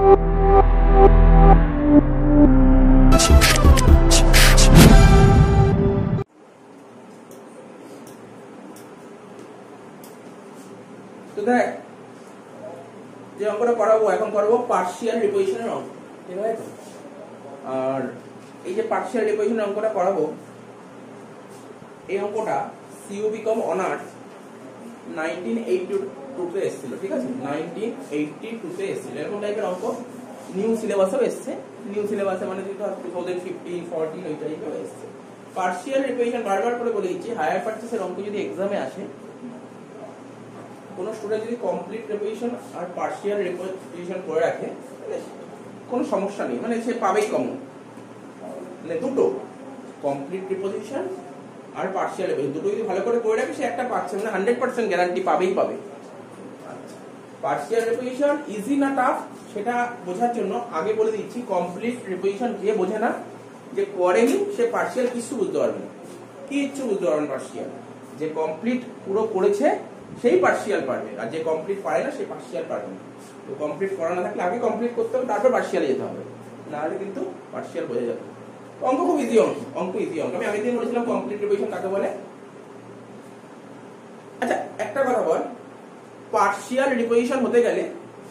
তো দেখ যে অঙ্কটা করাবো এখন করবো পার্শিয়াল রিপোজিশনের অঙ্ক, ঠিক আছে? আর এই যে পার্শিয়াল রিপোজিশনের অঙ্কটা করাবো, এই অঙ্কটা সিইউবিকম অনার্স 1982 তে এসেছিল, ঠিক আছে? 1982 তে এসেছিল। এরকম টাইপের অঙ্ক নিউ সিলেবাসেও এসছে। নিউ সিলেবাসে মানে যেটা 2015 14 ওই টাইপেও এসছে। পার্শিয়াল রিপোজিশন বারবার করে বলে দিচ্ছি, হায়ার পারচেসের অঙ্ক যদি এক্সামে আসে, কোনো স্টুডেন্ট যদি কমপ্লিট রিপোজিশন আর পার্শিয়াল রিপোজিশন করে রাখে কোনো সমস্যা নেই, মানে সে পাবেই কমন। মানে দুটো কমপ্লিট রিপোজিশন আর পার্শিয়াল রিপোজিশন দুটো যদি ভালো করে রাখে সে একটা পাচ্ছে, মানে 100% গ্যারান্টি পাবেই পাবে। পার্শিয়াল রিপোজিশন ইজি না টাফ সেটা বোঝার জন্য আগে বলে দিচ্ছি, কমপ্লিট রিপোজিশন যে বোঝে না, যে করেনি, সে পার্শিয়াল কিছু বুঝতে পারবে না, কিচ্ছু বুঝতে পারবে না। পার্শিয়াল যে কমপ্লিট পুরো করেছে সেই পার্শিয়াল পারবে, আর যে কমপ্লিট পারে না সে পার্শিয়াল পারবে না। তো কমপ্লিট করা না থাকলে আগে কমপ্লিট করতে হবে, তারপর পার্শিয়ালে যেতে হবে, নাহলে কিন্তু পার্শিয়াল বোঝা যাবে। অঙ্ক খুব ইজি অঙ্ক ইজি অঙ্ক। আমি আগের দিন বলেছিলাম কমপ্লিট রিপোজিশন কাকে বলে। আচ্ছা একটা কথা বল, পার্শিয়াল রিপোজিশন হতে গেলে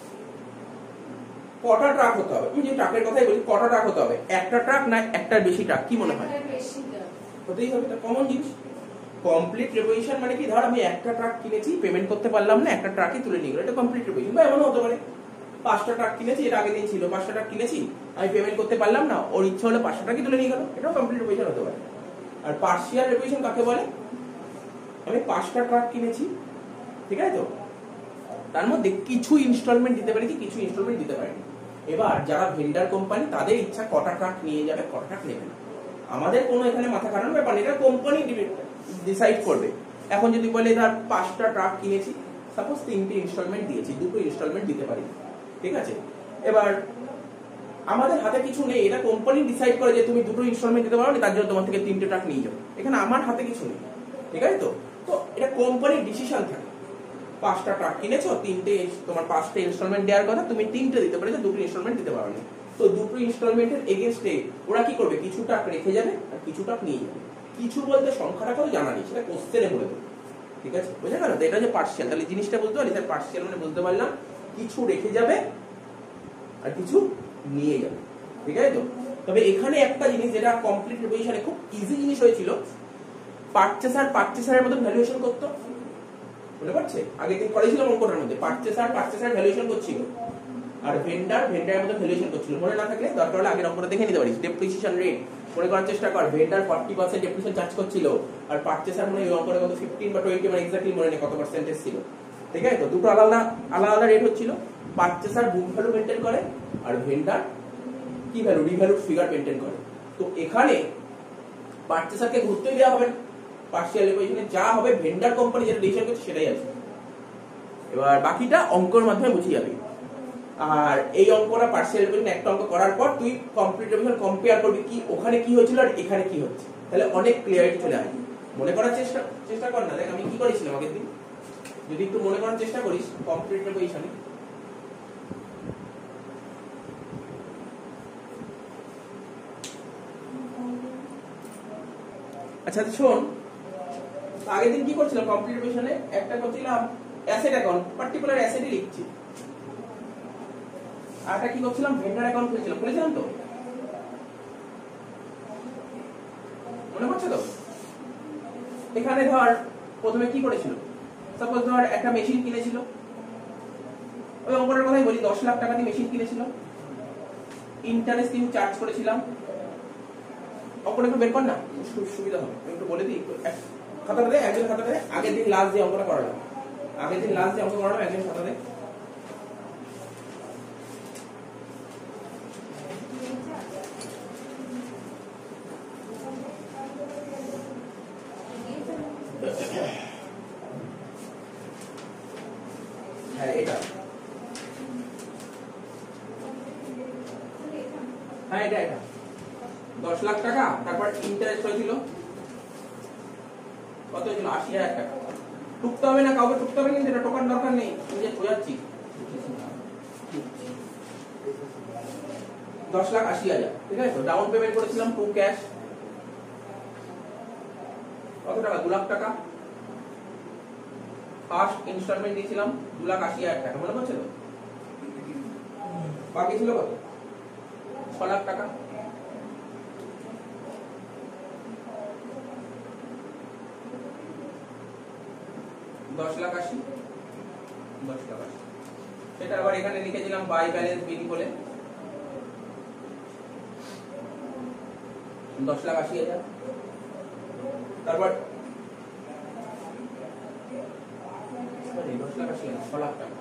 কটা ট্রাক হতে হবে? আমি যে ট্রাকের কথাই বলি, কটা ট্রাক হতে হবে? একটা ট্রাক না একটার বেশি ট্রাক? কি মনে হয়? হতেই হবে, এটা কমন জিনিস। কমপ্লিট রিপোজিশন মানে কি, ধর আমি একটা ট্রাক কিনেছি, পেমেন্ট করতে পারলাম না, একটা ট্রাকই তুলে নিয়ে গেল, এটা কমপ্লিট রিপোজিশন। বা এমনও হতে পারে 5টা ট্রাক কিনেছি, এটা আগের দিন ছিল, 5টা ট্রাক কিনেছি, আমি পেমেন্ট করতে পারলাম না, ওর ইচ্ছা হলো 5টা ট্রাকই তুলে নিয়ে গেল, এটাও কমপ্লিট রিপোজিশন হতে পারে। আর পার্শিয়াল রিপোজিশন কাকে বলে? আমি 5টা ট্রাক কিনেছি, ঠিক আছে তো, তার মধ্যে কিছু ইনস্টলমেন্ট দিতে পারি, কিছু ইনস্টলমেন্ট দিতে পারিনি। এবার যারা ভেন্ডার কোম্পানি, তাদের ইচ্ছা কটা ট্রাক নিয়ে যাবে, কটা ট্রাক নেবে না, আমাদের কোনো এখানে মাথা খাটানোর ব্যাপার নেই, এটা কোম্পানি ডিসাইড করবে। এখন যদি বলে ধর 5টা ট্রাক কিনেছি, সাপোজ 3টে ইনস্টলমেন্ট দিয়েছি, 2টো ইনস্টলমেন্ট দিতে পারি, ঠিক আছে? এবার আমাদের হাতে কিছু নেই, এটা কোম্পানি ডিসাইড করে যে তুমি 2টো ইনস্টলমেন্ট দিতে পারো না, তার জন্য তোমার থেকে 3টে ট্রাক নিয়ে যাও, এখানে আমার হাতে কিছু নেই, ঠিক আছে তো? তো এটা কোম্পানির ডিসিশন থাকে। 5টা ট্রাক কিনেছো, 3টে তোমার 5টে ইনস্টলমেন্ট দেওয়ার কথা, তুমি 3টে দিতে পারো, 2টো ইনস্টলমেন্ট দিতে পারো না। তো 2টো ইনস্টলমেন্টের এগেইনস্টে ওরা কি করবে? কিছু ট্রাক রেখে যাবে আর কিছু ট্রাক নিয়ে যাবে। কিছু বলতে সংখ্যাটা কেউ জানা নেই, সেটা কোশ্চেনে বলে দেবে, ঠিক আছে? বুঝে গেল? এটা যে পার্শিয়াল, তাহলে জিনিসটা বুঝতে পারলি, স্যার পার্শিয়াল মানে বুঝতে পারলাম কিছু রেখে যাবে আর কিছু নিয়ে যাবে, ঠিক আছে তো? তবে এখানে একটা জিনিস যেটা কমপ্লিট রিপোজিশনে খুব ইজি জিনিস হয়েছিল, পারচেসারের মতন ভ্যালুয়েশন করতো, মনে পড়ছে? আগের দিন করেছিলাম অঙ্কটার মধ্যে, পারচেসার ভ্যালুয়েশন করছিল আর ভেন্ডারের মধ্যে ভ্যালুয়েশন করছিল। মনে না থাকলে দরকার হলে আগের অঙ্কটা দেখে নিতে পারিস। ডেপ্রিসিয়েশন রেট মনে করার চেষ্টা কর, ভেন্ডার 40% ডেপ্রিসিয়েশন চার্জ করছিল, আর পারচেসার মানে এই অঙ্কটা কত 15 বা 20 মানে এক্স্যাক্টলি মনে নেই কত পার্সেন্টেজ ছিল, ঠিক আছে তো? দুটো আলাদা আলাদা রেট হচ্ছিল। পারচেসার বুক ভ্যালু মেইনটেইন করে আর ভেন্ডার কি ভ্যালু, রিভ্যালুড ফিগার মেইনটেইন করে। তো এখানে পারচেসারকে ঘুরতে দেওয়া হবে না, পার্শিয়াল রিপোজিশনে যা হবে ভেন্ডার কোম্পানি যেটা ডিসিশন করছে সেটাই আছে। এবার বাকিটা অঙ্কের মাধ্যমে বুঝে যাবে। আর এই অঙ্কটা পার্শিয়াল রিপোজিশন একটা অঙ্ক করার পর তুই কমপ্লিট রিপোজিশন কম্পেয়ার করবি, কি ওখানে কি হয়েছিল আর এখানে কি হচ্ছে, তাহলে অনেক ক্লিয়ারিটি চলে আসবে। মনে করার চেষ্টা কর না, দেখ আমি কি করেছিলাম আগের দিন, যদি একটু মনে করার চেষ্টা করিস কমপ্লিট রিপোজিশনে। আচ্ছা শোন, আগের দিন কি করছিলাম কমপ্লিট রিপোজিশনে, একটা করছিলাম অ্যাসেট অ্যাকাউন্ট, পার্টিকুলার অ্যাসেটই লিখছি, আর একটা কি করছিলাম ভেন্ডার অ্যাকাউন্ট খুলেছিলাম তো, মনে পড়ছে তো? এখানে ধর প্রথমে কি করেছিল, সাপোজ ধর একটা মেশিন কিনেছিল, ওই অঙ্কটার কথাই বলি, 10 লাখ টাকা দিয়ে মেশিন কিনেছিল, ইন্টারেস্ট কিন্তু চার্জ করেছিলাম। অঙ্কটা একটু বের কর না, সুবিধা হবে, একটু বলে দিই। খাতাটা দে, একজন খাতাটা দে, আগের দিন লাস্ট যে অঙ্কটা করালাম, একজন খাতা দে। হ্যাঁ এটা, হ্যাঁ এটা 10 লাখ টাকা, তারপর ইন্টারেস্ট হয়েছিল কত হয়েছিল? 80,000 টাকা। টুকতে হবে না, কাউকে টুকতে হবে, কিন্তু এটা টোকার দরকার নেই, নিজে বোঝাচ্ছি। 10,80,000, ঠিক আছে? তো ডাউন পেমেন্ট করেছিলাম 2 ক্যাশ, কত টাকা? 2 লাখ টাকা। ফার্স্ট ইনস্টলমেন্ট দিয়েছিলাম 2,80,000 টাকা, মনে পড়ছে তো? বাকি ছিল কত? 6 লাখ টাকা। দশ লাখ আশি। সেটা আবার এখানে লিখেছিলাম বাই ব্যালেন্স বিল বলে 10,80,000। তারপর 10,80,000 6 লাখ টাকা,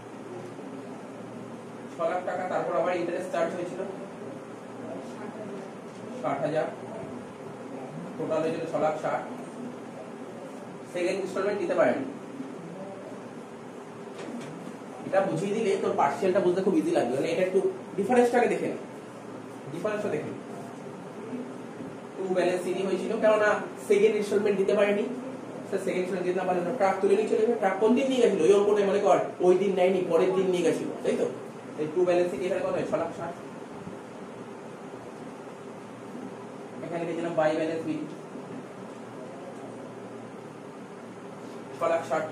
6 লাখ টাকা। তারপর আবার ইন্টারেস্ট চার্জ হয়েছিল 60,000, টোটাল হয়েছিল 6,60,000। সেকেন্ড ইনস্টলমেন্ট দিতে পারেনি। এটা বুঝিয়ে দিলে তোর পার্সিয়ালটা বুঝতে খুব ইজি লাগবে। মানে এটা একটু ডিফারেন্সটাকে দেখে নে, ডিফারেন্সটা দেখে। 2 ব্যালেন্স সিডি হয়েছিল, কেননা সেকেন্ড ইনস্টলমেন্ট দিতে পারেনি। সেকেন্ড ইনস্টলমেন্ট দিতে না পারলে ট্রাক তুলে নিয়ে চলে যাবে। ট্রাক কোন দিন নিয়ে গেছিল? ওই অঙ্কটাই মনে কর, ওই দিন নেয়নি, পরের দিন নিয়ে গেছিল, তাই তো? এই 2 ব্যালেন্স সিডি এখানে কত হয়? 6,60,000। এখানে লিখেছিলাম বাই ব্যালেন্স বিল 6,60,000,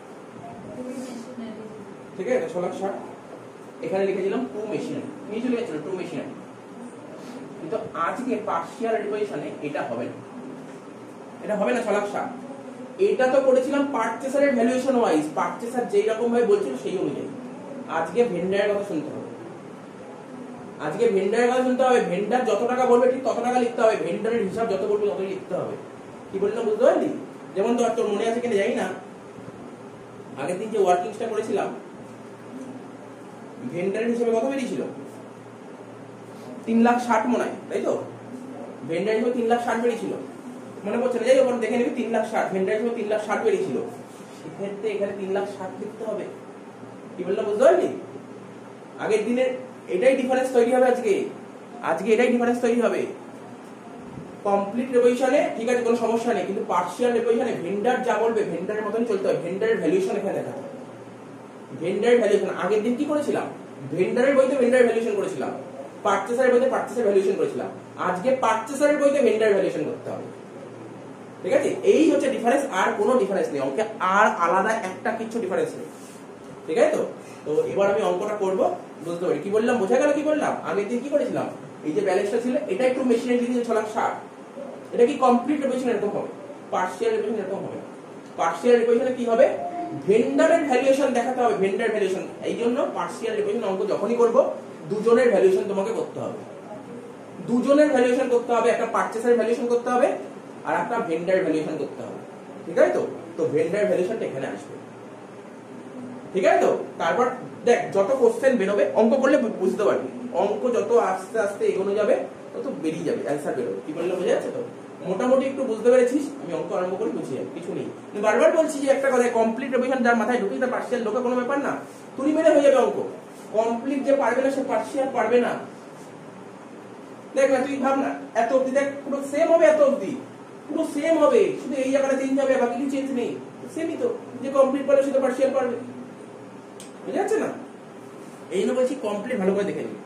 ঠিক আছে? 6,60,000। এখানে লিখেছিলাম 2 মেশিনারি, নিয়ে চলে গেছিল 2 মেশিনারি। কিন্তু আজকে পার্সিয়াল রিপোজিশনে এটা হবে না, এটা হবে না 6,60,000। এটা তো করেছিলাম পারচেসারের ভ্যালুয়েশন ওয়াইজ, পারচেসার যেই রকম ভাবে বলছিল সেই অনুযায়ী। আজকে ভেন্ডারের কথা শুনতে হবে, আজকে ভেন্ডারের কথা শুনতে হবে। ভেন্ডার যত টাকা বলবে ঠিক তত টাকা লিখতে হবে, ভেন্ডারের হিসাব যত বলবে ততই লিখতে হবে। কি বললাম বুঝতে পারলি? যেমন তোর মনে আছে কিনা জানি না, আগের দিন যে ওয়ার্কিংসটা করেছিলাম, ভেন্ডারের হিসেবে কত বেরিয়েছিল? 3,60,000 মনে হয়, তাই তো? ভেন্ডার হিসেবে 3,60,000 বেরিয়েছিল, মনে পড়ছে না? যাই হোক দেখে নিবি 3,60,000, ভেন্ডার হিসেবে 3,60,000 বেরিয়েছিল। সেক্ষেত্রে এখানে 3,60,000 লিখতে হবে। কি বললাম বুঝতে পারলি? আগের দিনের এটাই ডিফারেন্স তৈরি হবে আজকে, আজকে এটাই ডিফারেন্স তৈরি হবে। কমপ্লিট রিপোজিশনে ঠিক আছে, কোনো সমস্যা নেই, কিন্তু পার্সিয়াল রিপোজিশনে ভেন্ডার যা বলবে ভেন্ডারের মতনই চলতে হবে। ভেন্ডারের ভ্যালুয়েশন এখানে দেখাতে হবে। ভেন্ডারের ভ্যালুয়েশন আগের দিন কি করেছিলাম? ভেন্ডারের বইতে ভেন্ডারের ভ্যালুয়েশন করেছিলাম, পারচেসারের বইতে পারচেসার ভ্যালুয়েশন করেছিলাম। আজকে পারচেসারের বইতে ভেন্ডারের ভ্যালুয়েশন করতে হবে, ঠিক আছে? এই হচ্ছে ডিফারেন্স, আর কোনো ডিফারেন্স নেই অঙ্কে, আর আলাদা একটা কিছু ডিফারেন্স নেই, ঠিক আছে? তো তো এবার আমি অঙ্কটা করব, বুঝতে পারি কি বললাম, বোঝা গেল কি বললাম? আগের দিন কি করেছিলাম? এই যে ব্যালেন্সটা ছিল, এটা একটু মেশিনারি দিয়ে 6,60,000। এটা কি কমপ্লিট রিপোজিশন এরকম হবে? পার্সিয়াল রিপোজিশন এরকম হবে। পার্সিয়াল রিপোজিশনে কি হবে? ভেন্ডারের ভ্যালুয়েশন দেখাতে হবে, ভেন্ডার ভ্যালুয়েশন। এই জন্য পার্সিয়াল রিপোজিশন অঙ্ক যখনই করব, দুজনের ভ্যালুয়েশন তোমাকে করতে হবে, দুজনের ভ্যালুয়েশন করতে হবে। একটা পারচেসারের ভ্যালুয়েশন করতে হবে, আর একটা ভেন্ডার ভ্যালুয়েশন করতে হবে, ঠিক আছে? তো তো ভেন্ডার ভ্যালুয়েশনটা এখানে আসবে, ঠিক আছে? তো তারপর দেখ, যত কোশ্চেন বেরোবে অঙ্ক করলে বুঝতে পারবি, অঙ্ক যত আস্তে আস্তে এগোনো যাবে তত বেরিয়ে যাবে, অ্যান্সার বেরোবে। কি বললে বোঝা যাচ্ছে তো? মোটামুটি একটু বুঝতে পেরেছিস? আমি অঙ্ক আরম্ভ করে বুঝিয়ে কিছু নেই, বারবার বলছি যে একটা কথা, কমপ্লিট রিভিশন যার মাথায় ঢুকি তার পার্সিয়াল ঢোকা কোনো ব্যাপার না, তুই মেরে হয়ে যাবে অঙ্ক। কমপ্লিট যে পারবে না সে পার্সিয়াল পারবে না। দেখ না, তুই ভাব না, এত অবধি দেখ পুরো সেম হবে, এত অবধি পুরো সেম হবে, শুধু এই জায়গাটা চেঞ্জ হবে, বাকি কিছু চেঞ্জ নেই, সেমই তো। যে কমপ্লিট পারবে সে তো পার্সিয়াল পারবে, বুঝা যাচ্ছে না? এই জন্য বলছি কমপ্লিট ভালো করে দেখে নিবি।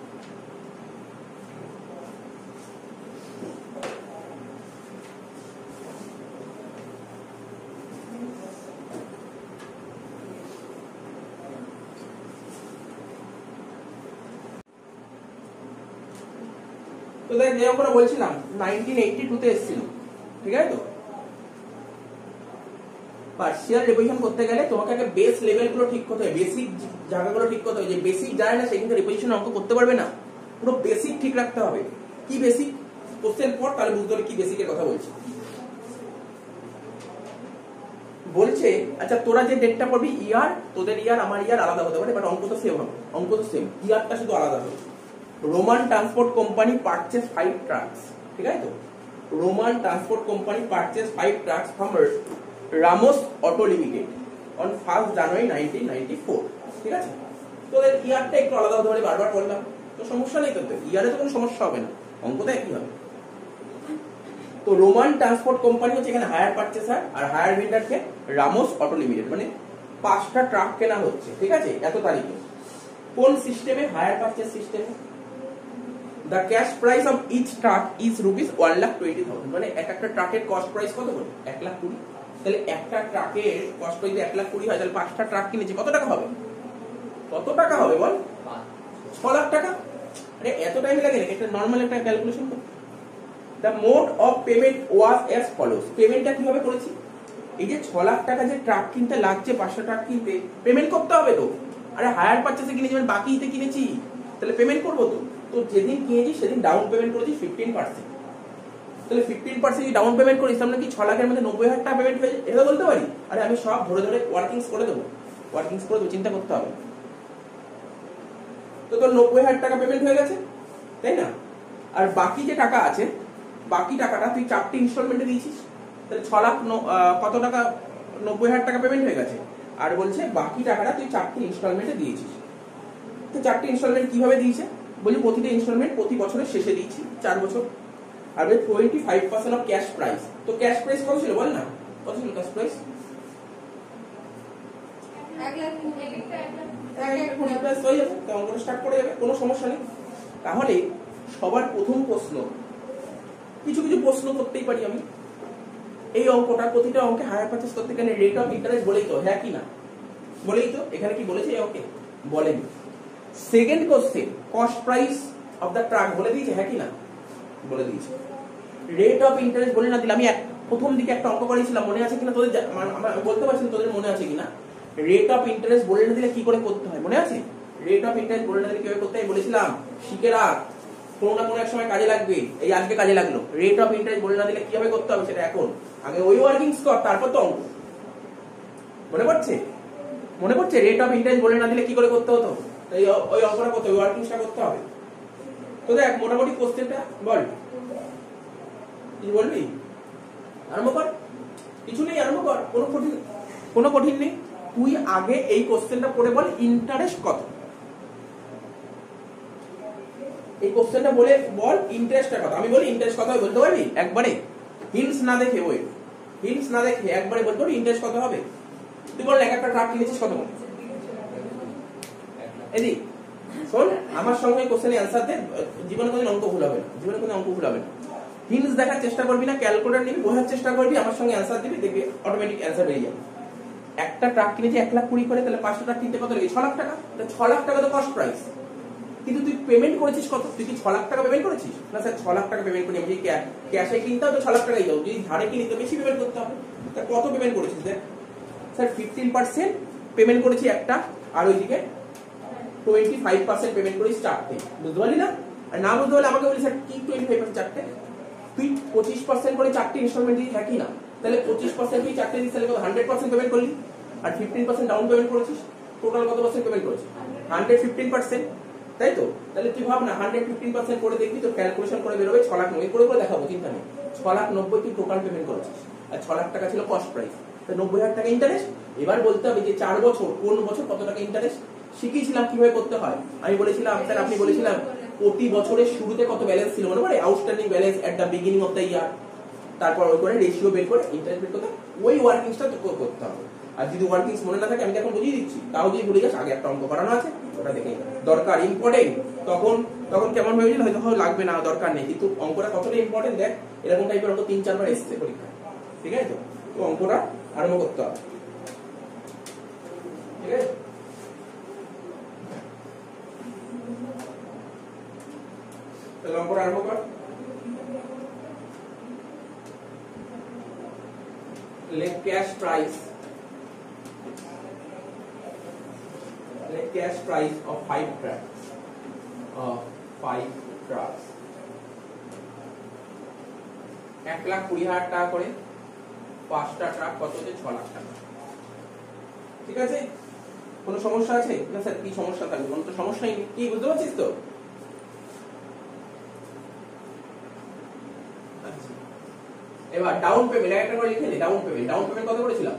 তো দেখ, যেরকম করে বলছিলাম 1982 তে এসেছিল, ঠিক আছে? তো পার্সিয়াল রিভিশন করতে গেলে তোমাকে আগে বেস লেভেলগুলো ঠিক করতে হবে, বেসিক জায়গাগুলো ঠিক করতে হবে। যে বেসিক জানে না সে কিন্তু রিভিশন অঙ্ক করতে পারবে না, পুরো বেসিক ঠিক রাখতে হবে। কি বেসিক? কোশ্চেন পড়, তাহলে বুঝতে হবে কি বেসিকের কথা বলছি। বলছে আচ্ছা, তোরা যে ডেটটা পড়বি ইয়ার, তোদের ইয়ার আমার ইয়ার আলাদা হতে পারে, বাট অঙ্ক তো সেম হবে, অঙ্ক তো সেম, ইয়ারটা শুধু আলাদা হবে। Roman transport company purchase 5 trucks, ঠিক আছে? তো Roman transport company purchase 5 trucks from Ramos auto limited on 1 January 1994, ঠিক আছে? তোদের ইয়ারটা একটু আলাদা হতে পারে, বারবার বললাম, তো সমস্যা নেই, তো ইয়ারে তো কোনো সমস্যা হবে না, অঙ্কটা একই হবে। তো রোমান ট্রান্সপোর্ট কোম্পানি হচ্ছে এখানে হায়ার পারচেসার, আর হায়ার ভেন্ডারকে রামোস অটো লিমিটেড। মানে 5টা ট্রাক কেনা হচ্ছে, ঠিক আছে? এত তারিখে কোন সিস্টেমে? হায়ার পারচেজ সিস্টেমে। The cash price of each truck is ₹1,20,000, মানে এক একটা ট্রাকের কস্ট প্রাইস কত করে? 1,20,000। তাহলে একটা ট্রাকের কস্ট প্রাইস 1,20,000 হয়, তাহলে 5টা ট্রাক কিনেছি, কত টাকা হবে? কত টাকা হবে বল? 6 লাখ টাকা। আরে এত টাইম লাগে নাকি একটা নরমাল একটা ক্যালকুলেশন করতে? The mode of payment was as follows. পেমেন্টটা কিভাবে করেছি? এই যে 6 লাখ টাকা যে ট্রাক কিনতে লাগছে, 500 ট্রাক কিনতে পেমেন্ট করতে হবে তো। আরে হায়ার পারচেজে কিনেছি মানে বাকিতে কিনেছি, তাহলে পেমেন্ট করবো তো। তো যেদিন কিনেছি সেদিন ডাউন পেমেন্ট করেছি 15%। তাহলে 15% যদি ডাউন পেমেন্ট করিস তাহলে কি 6 লাখের মধ্যে 90,000 টাকা পেমেন্ট হয়ে যায়? এটা বলতে পারি? আরে আমি সব ধরে ধরে ওয়ার্কিংস করে দেবো, চিন্তা করতে হবে। তো তোর 90,000 টাকা পেমেন্ট হয়ে গেছে, তাই না? আর বাকি যে টাকা আছে, বাকি টাকাটা তুই 4টে ইনস্টলমেন্টে দিয়েছিস, তাহলে 6 লাখ কত টাকা? 90,000 টাকা পেমেন্ট হয়ে গেছে। আর বলছে বাকি টাকাটা তুই 4টে ইনস্টলমেন্টে দিয়েছিস। তো 4টে ইনস্টলমেন্ট কিভাবে দিয়েছে? বলি প্রতিটা ইনস্টলমেন্ট প্রতি বছরের শেষে দিয়েছি, 4 বছর। আর 25% অফ ক্যাশ প্রাইস। তো ক্যাশ প্রাইস কত ছিল বল না? কত ছিল ক্যাশ প্রাইস? 1,20,000 অঙ্কটা স্টার্ট করে যাবে, কোনো সমস্যা নেই। তাহলে সবার প্রথম প্রশ্ন, কিছু কিছু প্রশ্ন করতেই পারি আমি। এই অঙ্কটা প্রতিটা অঙ্কে হায়ার পারচেজ করতে গেলে রেট অফ ইন্টারেস্ট বলেই তো, হ্যাঁ কি না? বলেই তো। এখানে কি বলেছে? ওকে বলেনি। Second question, cost price of the truck বলে দিয়েছে, হ্যাঁ কি না? বলে দিয়েছে। রেট অফ ইন্টারেস্ট বলে না দিলে, আমি প্রথম দিকে একটা অঙ্ক করেছিলাম, মনে আছে কিনা তোদের? আমি বলতে পারছি না তোদের মনে আছে কিনা। রেট অফ ইন্টারেস্ট বলে না দিলে কি করে করতে হয় মনে আছে? রেট অফ ইন্টারেস্ট বলে না দিলে কিভাবে করতে হয় বলেছিলাম, শিখে রাখ, কোনো না কোনো এক সময় কাজে লাগবে। এই আজকে কাজে লাগলো। রেট অফ ইন্টারেস্ট বলে না দিলে কিভাবে করতে হবে সেটা এখন আগে ওই ওয়ার্কিংস কর, তারপর তো অঙ্ক। মনে পড়ছে? মনে পড়ছে রেট অফ ইন্টারেস্ট বলে না দিলে কি করে করতে হতো? এই ওই অঙ্কটা করতে হবে, ওয়ার্কিংসটা করতে হবে। তো দেখ মোটামুটি কোশ্চেনটা বল, কি বলবি? আরম্ভ কর। কিছু নেই, আরম্ভ কর। কোনো কঠিন নেই। তুই আগে এই কোশ্চেনটা পড়ে বল, ইন্টারেস্ট কত? এই কোশ্চেনটা বলে বল ইন্টারেস্টটা কত। আমি বলি ইন্টারেস্ট কত হবে, বলতে পারবি একবারে? হিন্টস না দেখে, ওই হিন্টস না দেখে একবারে বলতে পারবি ইন্টারেস্ট কত হবে? তুই বল এক একটা ট্রাক কিনেছিস কত? এদি শোন, আমার সঙ্গে কোশ্চেনে অ্যান্সার দে, জীবনে কোনো অঙ্ক ভুল হবে না, জীবনে কোনো অঙ্ক ভুল হবে না। হিন্টস দেখার চেষ্টা করবি না, ক্যালকুলেটর নিবি, বোঝার চেষ্টা করবি, আমার সঙ্গে অ্যান্সার দিবি, দেখবি অটোমেটিক অ্যান্সার বেরিয়ে যাবে। একটা ট্রাক কিনেছি 1,20,000 করে, তাহলে 5টা ট্রাক কিনতে কত লাগে? 6 লাখ টাকা। তাহলে 6 লাখ টাকা তো কস্ট প্রাইস। কিন্তু তুই পেমেন্ট করেছিস কত? তুই কি 6 লাখ টাকা পেমেন্ট করেছিস? না স্যার 6 লাখ টাকা পেমেন্ট করি, আমি ক্যাশে কিনতে হবে তো 6 লাখ টাকাই যাও, যদি ধারে কিনি তো বেশি পেমেন্ট করতে হবে। তা কত পেমেন্ট করেছিস? স্যার 15% পেমেন্ট করেছি একটা, আর ওইদিকে 25% পেমেন্ট করেছি 4টে। বুঝতে পারলি না? আর না বুঝতে পারলে আমাকে বলি স্যার কি 25% 4টে? তুই 25% করে 4টে ইনস্টলমেন্ট দিই, হ্যাঁ কি না? তাহলে 25% তুই 4টে দিস, তাহলে 100% পেমেন্ট করলি। আর 15% ডাউন পেমেন্ট করেছিস, টোটাল কত পার্সেন্ট পেমেন্ট করেছিস? 115%, তাই তো? তাহলে তুই ভাব না, 115% করে দেখবি তো ক্যালকুলেশন করে বেরোবে 6,90,000 করে দেখাবো, চিন্তা নেই। 6,90,000 তুই টোটাল পেমেন্ট করেছিস, আর 6 লাখ টাকা ছিল কস্ট প্রাইস, তো 90,000 টাকা ইন্টারেস্ট। এবার বলতে হবে যে 4 বছর কোন বছর কত টাকা ইন্টারেস্ট। শিখিয়েছিলাম কিভাবে করতে হয়, আমি বলেছিলাম স্যার, আপনি বলেছিলাম প্রতি বছরের শুরুতে কত ব্যালেন্স ছিল মনে পড়ে? Outstanding balance at the beginning of the year. তারপর ওই করে রেশিও বের করে ইন্টারেস্ট বের করতে, ওই ওয়ার্কিংসটা তো করতে হবে। আর যদি ওয়ার্কিংস মনে না থাকে, আমি এখন বুঝিয়ে দিচ্ছি, তাও যদি ভুলে যাস, আগে একটা অঙ্ক করানো আছে ওটা দেখে দরকার, ইম্পর্টেন্ট। তখন কেমন ভেবেছিল হয়তো লাগবে না, দরকার নেই, কিন্তু অঙ্কটা কতটা ইম্পর্টেন্ট দেখ। এরকম টাইপের অঙ্ক 3-4 বার এসছে পরীক্ষায়, ঠিক আছে? তো অঙ্কটা আরম্ভ করতে হবে, ঠিক আছে? তাহলে অঙ্কটা আরম্ভ কর। Let cash price of 5 trucks, 1,20,000 টাকা করে, 5টা ট্রাক কত হচ্ছে? 6 লাখ টাকা। ঠিক আছে? কোনো সমস্যা আছে না স্যার? কি সমস্যা থাকবে? কোনো তো সমস্যাই নেই, কি বুঝতে পারছিস তো? এবার ডাউন পেমেন্ট একটা করে লিখে নে। ডাউন পেমেন্ট কত করেছিলাম?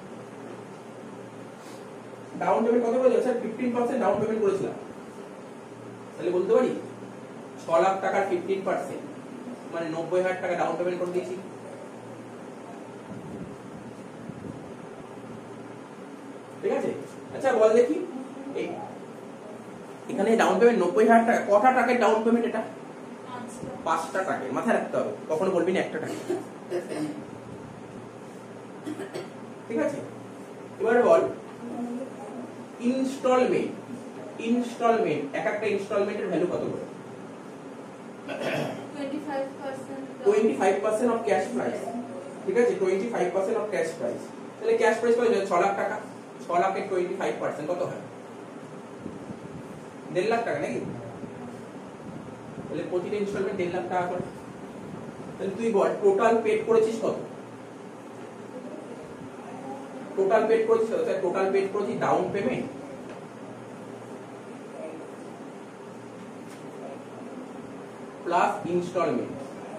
ডাউন পেমেন্ট কত করেছিলাম স্যার? 15% ডাউন পেমেন্ট করেছিলাম। তাহলে বলতে পারি 6 লাখ টাকার 15% মানে 90,000 টাকা ডাউন পেমেন্ট করে দিয়েছি। ঠিক আছে? আচ্ছা বল দেখি, এই এখানে ডাউন পেমেন্ট 90,000 টাকা। কটা টাকার ডাউন পেমেন্ট এটা? 5টা টাকা। মাথায় রাখতে হবে, কখনো বলবি না 1টা টাকা। ঠিক আছে, এবারে বল ইনস্টলমেন্ট। ইনস্টলমেন্ট, এক একটা ইনস্টলমেন্টের ভ্যালু কত করে? 25% অফ ক্যাশ প্রাইস। ঠিক আছে, 25% অফ ক্যাশ প্রাইস। তাহলে ক্যাশ প্রাইস কত? 6 লাখ টাকা। 6 লাখের 25% কত হয়? 1.5 লাখ টাকা নাকি? তাহলে প্রতিটা ইনস্টলমেন্ট 1.5 লাখ টাকা করে। তাহলে তুই বল টোটাল পেড করেছিস কত? টোটাল পেড করেছিস কত? টোটাল পেড করেছি down payment plus installment.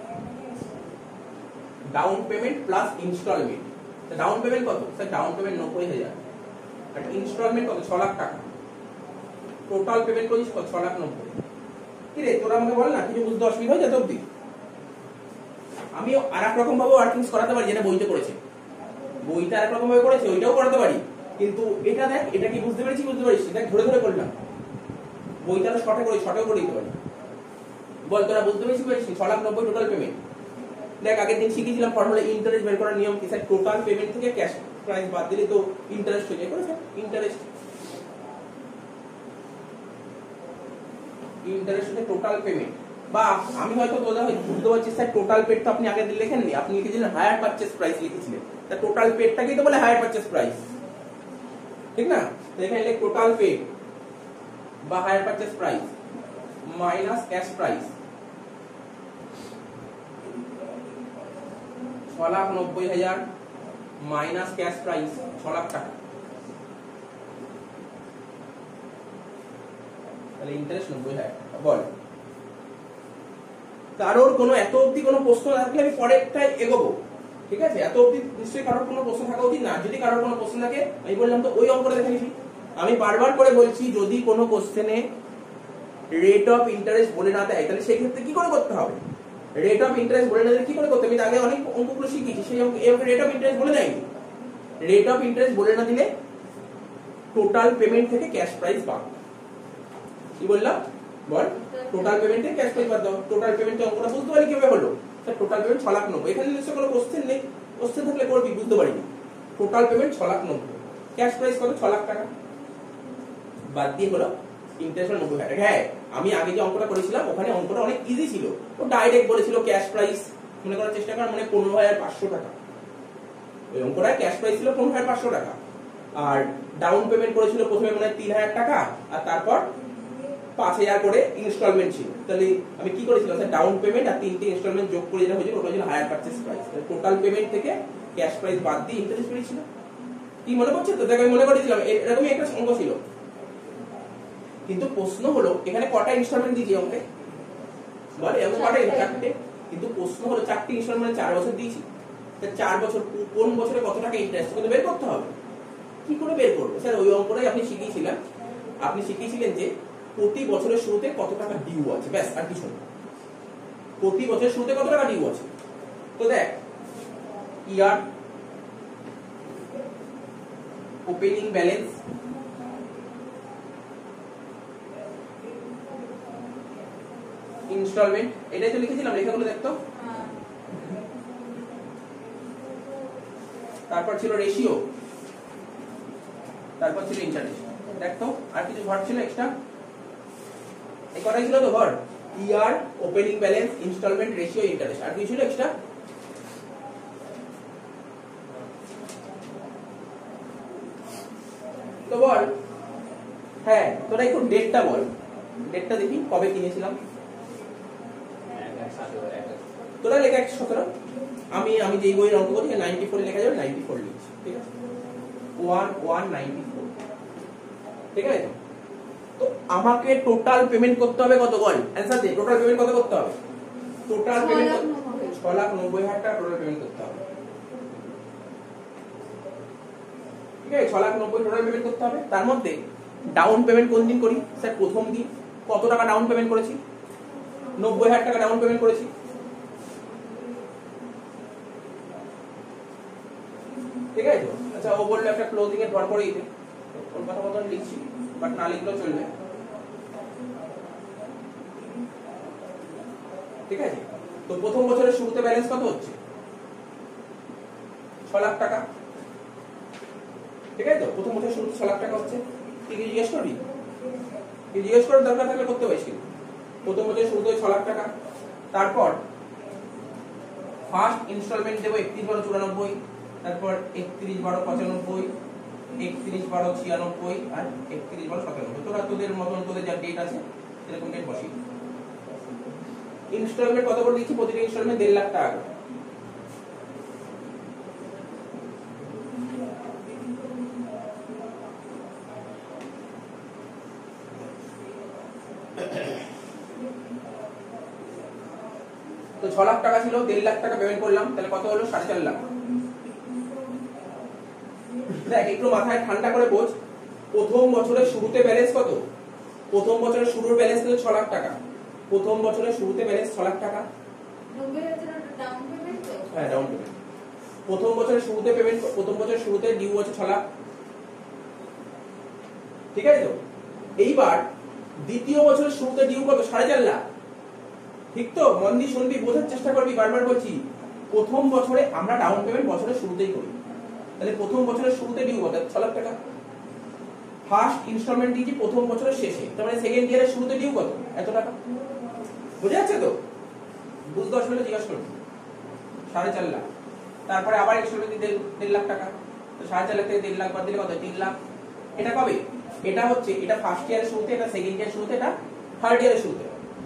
Down payment plus installment. Down payment কত? স্যার ডাউন পেমেন্ট 90,000 আর ইনস্টলমেন্ট কত? 6 লাখ টাকা। টোটাল পেমেন্ট করেছিস কত? 6 লাখ 90। কি রে তোরা আমাকে বল না, কিছু বুঝতে অসুবিধা হয়েছে তো অবধি? আমি আরেক রকম ভাবে ওয়ার্কিংস করাতে পারি, যেটা বইতে করেছে। বইটা আরেক রকম ভাবে করেছে, ওইটাও করাতে পারি। কিন্তু এটা দেখ, এটা কি বুঝতে পেরেছি? বুঝতে পারিস? দেখ ধরে ধরে করলাম। বইটা তো শর্টে করে, শর্টেও করে দিতে পারি। বল তোরা বুঝতে পেরেছিস? 6 লাখ 90 টোটাল পেমেন্ট। দেখ আগের দিন শিখেছিলাম ফর্মুলা ইন্টারেস্ট বের করার নিয়ম কি? স্যার টোটাল পেমেন্ট থেকে ক্যাশ প্রাইস বাদ দিলে তো ইন্টারেস্ট হয়ে যায়। করে স্যার ইন্টারেস্ট, ইন্টারেস্ট হচ্ছে টোটাল পেমেন্ট। বা আমি হয়তো তোরা বুঝতে পারছি স্যার টোটাল পেড তো আপনি আগের দিন লেখেননি, আপনি লিখেছিলেন হায়ার পারচেজ প্রাইস লিখেছিলেন। তা টোটাল পেডটাকেই তো বলে হায়ার পারচেজ প্রাইস, ঠিক না? তো এখানে লিখ টোটাল পেড বা hire purchase price minus cash price. 6,90,000 minus cash price 6 lakh টাকা। তাহলে ইন্টারেস্ট 90,000 টাকা। বল কারোর কোনো এত অবধি কোনো প্রশ্ন না থাকলে আমি পরেরটাই এগোবো। ঠিক আছে, এত অবধি নিশ্চয়ই কারোর কোনো প্রশ্ন থাকা উচিত না। যদি কারোর কোনো প্রশ্ন থাকে আমি বললাম তো ওই অঙ্কটা দেখে নিবি। আমি বারবার করে বলছি, যদি কোনো কোশ্চেনে রেট অফ ইন্টারেস্ট বলে না দেয় তাহলে সেই ক্ষেত্রে কি করে করতে হবে? রেট অফ ইন্টারেস্ট বলে না দিলে কি করে করতে হবে? আমি আগে অনেক অঙ্কগুলো শিখিয়েছি, সেই অঙ্কে রেট অফ ইন্টারেস্ট বলে দেয়নি। রেট অফ ইন্টারেস্ট বলে না দিলে টোটাল পেমেন্ট থেকে ক্যাশ প্রাইস বাদ। কি বললাম? বল টোটাল পেমেন্ট থেকে ক্যাশ প্রাইস বাদ দাও। টোটাল পেমেন্ট অঙ্কটা বুঝতে পারি কিভাবে হলো? Sir total payment 6 lakh 90। এখানে নিশ্চয়ই কোনো কোশ্চেন নেই, কোশ্চেন থাকলে করবি, বুঝতে পারিনি। Total payment 6 lakh 90, cash price কত? 6 লাখ টাকা। বাদ দিয়ে হলো ইন্টারেস্ট 90,000 টাকা। হ্যাঁ, আমি আগে যে অঙ্কটা করেছিলাম ওখানে অঙ্কটা অনেক ইজি ছিল। ও ডাইরেক্ট বলেছিল ক্যাশ প্রাইস মনে করার চেষ্টা কর, মানে 15,500 টাকা। ওই অঙ্কটা ক্যাশ প্রাইস ছিল 15,500 টাকা। আর ডাউন পেমেন্ট করেছিল প্রথমে মনে হয় 3,000 টাকা, আর তারপর 5,000 করে ইনস্টলমেন্ট ছিল। তাহলে আমি কি করেছিলাম? স্যার ডাউন পেমেন্ট আর 3টে ইনস্টলমেন্ট যোগ করে যেটা হয়েছিল ওটা ছিল hire purchase price. Total payment থেকে ক্যাশ প্রাইস বাদ দিয়ে ইন্টারেস্ট বেরিয়েছিল। কি মনে পড়ছে তো? দেখ আমি মনে করেছিলাম এরকমই একটা অঙ্ক ছিল। কিন্তু প্রশ্ন হলো এখানে কটা ইনস্টলমেন্ট দিয়েছি অঙ্কে? বল এরকম কটা? 4টে। কিন্তু প্রশ্ন হলো 4টে ইনস্টলমেন্ট 4 বছর দিয়েছি। 4 বছর কোন বছরে কত টাকা ইন্টারেস্ট কিন্তু বের করতে হবে। কি করে বের করবো? স্যার ওই অঙ্কটাই আপনি শিখিয়েছিলেন। আপনি শিখিয়েছিলেন যে প্রতি বছরের শুরুতে কত টাকা ডিউ আছে, ব্যাস আর কিছু না। প্রতি বছরের শুরুতে কত টাকা ডিউ আছে। তো দেখ ইয়ার ওপেনিং ব্যালেন্স ইনস্টলমেন্ট, এটাই তো লিখেছিলাম। লেখাগুলো দেখতো। তারপর ছিল রেশিও, তারপর ছিল ইন্টারেস্ট। দেখতো আর কিছু ঘর ছিল এক্সট্রা? এই কটাই ছিল তো ঘর। Year opening balance installment ratio interest. আর কিছু ছিল এক্সট্রা? তো বল। হ্যাঁ, তোরা একটু ডেটটা বল। ডেটটা দেখি কবে কিনেছিলাম। তোরা লেখা 117। আমি যেই বইয়ের অঙ্ক করি 94 লেখা যাবে, 94 লিখছি। ঠিক আছে, 1194। ঠিক আছে, তো আমাকে টোটাল পেমেন্ট করতে হবে কত? বল অ্যানসার দে। টোটাল পেমেন্ট কত করতে হবে? টোটাল পেমেন্ট 6,90,000 টাকা টোটাল পেমেন্ট করতে হবে। ঠিক আছে, 6,90,000 টোটাল পেমেন্ট করতে হবে। তার মধ্যে ডাউন পেমেন্ট কোন দিন করি? স্যার প্রথম দিন। কত টাকা ডাউন পেমেন্ট করেছি? 90,000 টাকা ডাউন পেমেন্ট করেছি। ঠিক আছে, আচ্ছা ও বললো একটা ক্লোজিং এর দরকার দিতে, ওর কথা মতন লিখছি, বাট না লিখলেও চলবে। ঠিক আছে? তো প্রথম বছরের শুরুতে ব্যালেন্স কত হচ্ছে? 6 লাখ টাকা, ঠিক আছে? তো প্রথম বছরের শুরুতে 6 লাখ টাকা হচ্ছে। কি জিজ্ঞেস করবি? কি জিজ্ঞেস করার দরকার থাকলে করতে পারিস কিন্তু। প্রথম বছরের শুরুতে 6 লাখ টাকা। তারপর ফার্স্ট ইনস্টলমেন্ট দেবো 31/12/94, তারপর 31/12/95, 31/12/96 আর 31/12/97। তোরা তোদের মতন তোদের যা ডেট আছে এরকম ডেট বসিয়ে। ইনস্টলমেন্ট কত করে দিচ্ছি? প্রতিটা ইনস্টলমেন্ট 1.5 লাখ টাকা। তো 6 লাখ টাকা ছিল, 1.5 লাখ টাকা পেমেন্ট করলাম, তাহলে কত হলো? 4.5 লাখ। দেখ একটু মাথায় ঠান্ডা করে বোঝ, প্রথম বছরের শুরুতে ব্যালেন্স কত? প্রথম বছরের শুরুর ব্যালেন্স ছিল 6 লাখ টাকা। প্রথম বছরের শুরুতে ব্যালেন্স 6 লাখ টাকা। হ্যাঁ, ডাউন পেমেন্ট। প্রথম বছরের শুরুতে পেমেন্ট, প্রথম বছরের শুরুতে ডিউ আছে 6 লাখ, ঠিক আছে তো? এইবার দ্বিতীয় বছরের শুরুতে ডিউ কত? 4.5 লাখ। ঠিক তো? মন দিয়ে শুনবি, বোঝার চেষ্টা করবি, বারবার বলছি। প্রথম বছরে আমরা ডাউন পেমেন্ট বছরের শুরুতেই করি, তাহলে প্রথম বছরের শুরুতে ডিউ কত? 6 লাখ টাকা। ফার্স্ট ইনস্টলমেন্ট দিয়েছি প্রথম বছরের শেষে, তার মানে সেকেন্ড ইয়ারের শুরুতে ডিউ কত? এত টাকা। বুঝে যাচ্ছে তো? বুঝতে অসুবিধা জিজ্ঞাসা করবি। 4.5 লাখ। তারপরে আবার ইনস্টলমেন্ট দিতে 1.5 লাখ টাকা। তো 4.5 লাখ থেকে 1.5 লাখ বাদ দিলে কত? 3 লাখ। এটা কবে? এটা হচ্ছে, এটা ফার্স্ট ইয়ারের শুরুতে, এটা সেকেন্ড ইয়ারের শুরুতে, এটা থার্ড ইয়ারের শুরুতে।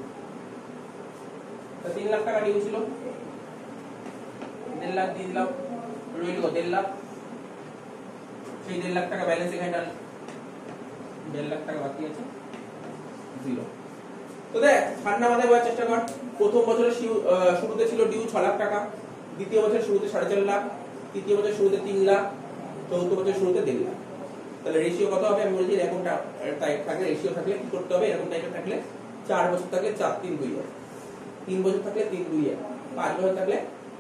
তো 3 লাখ টাকা ডিউ ছিল, 1.5 লাখ দিয়ে দিলাম, রইল 1.5 লাখ। সেই 1.5 লাখ টাকা ব্যালেন্স এখানে ডান, 1.5 লাখ টাকা বাকি আছে, 0। তো দেখ ঠান্ডা মাথায় বোঝার চেষ্টা কর। প্রথম বছরের শুরুতে ছিল ডিউ 6 লাখ টাকা, দ্বিতীয় বছরের শুরুতে 4.5 লাখ, তৃতীয় বছরের শুরুতে 3 লাখ, চতুর্থ বছরের শুরুতে 1.5 লাখ। তাহলে রেশিও কত হবে? আমি বলছি এরকমটা টাইপ থাকলে, রেশিও থাকলে কি করতে হবে? এরকম টাইপের থাকলে 4 বছর থাকলে 4 3 2 1, 3 বছর থাকলে 3 2 1, 5 বছর থাকলে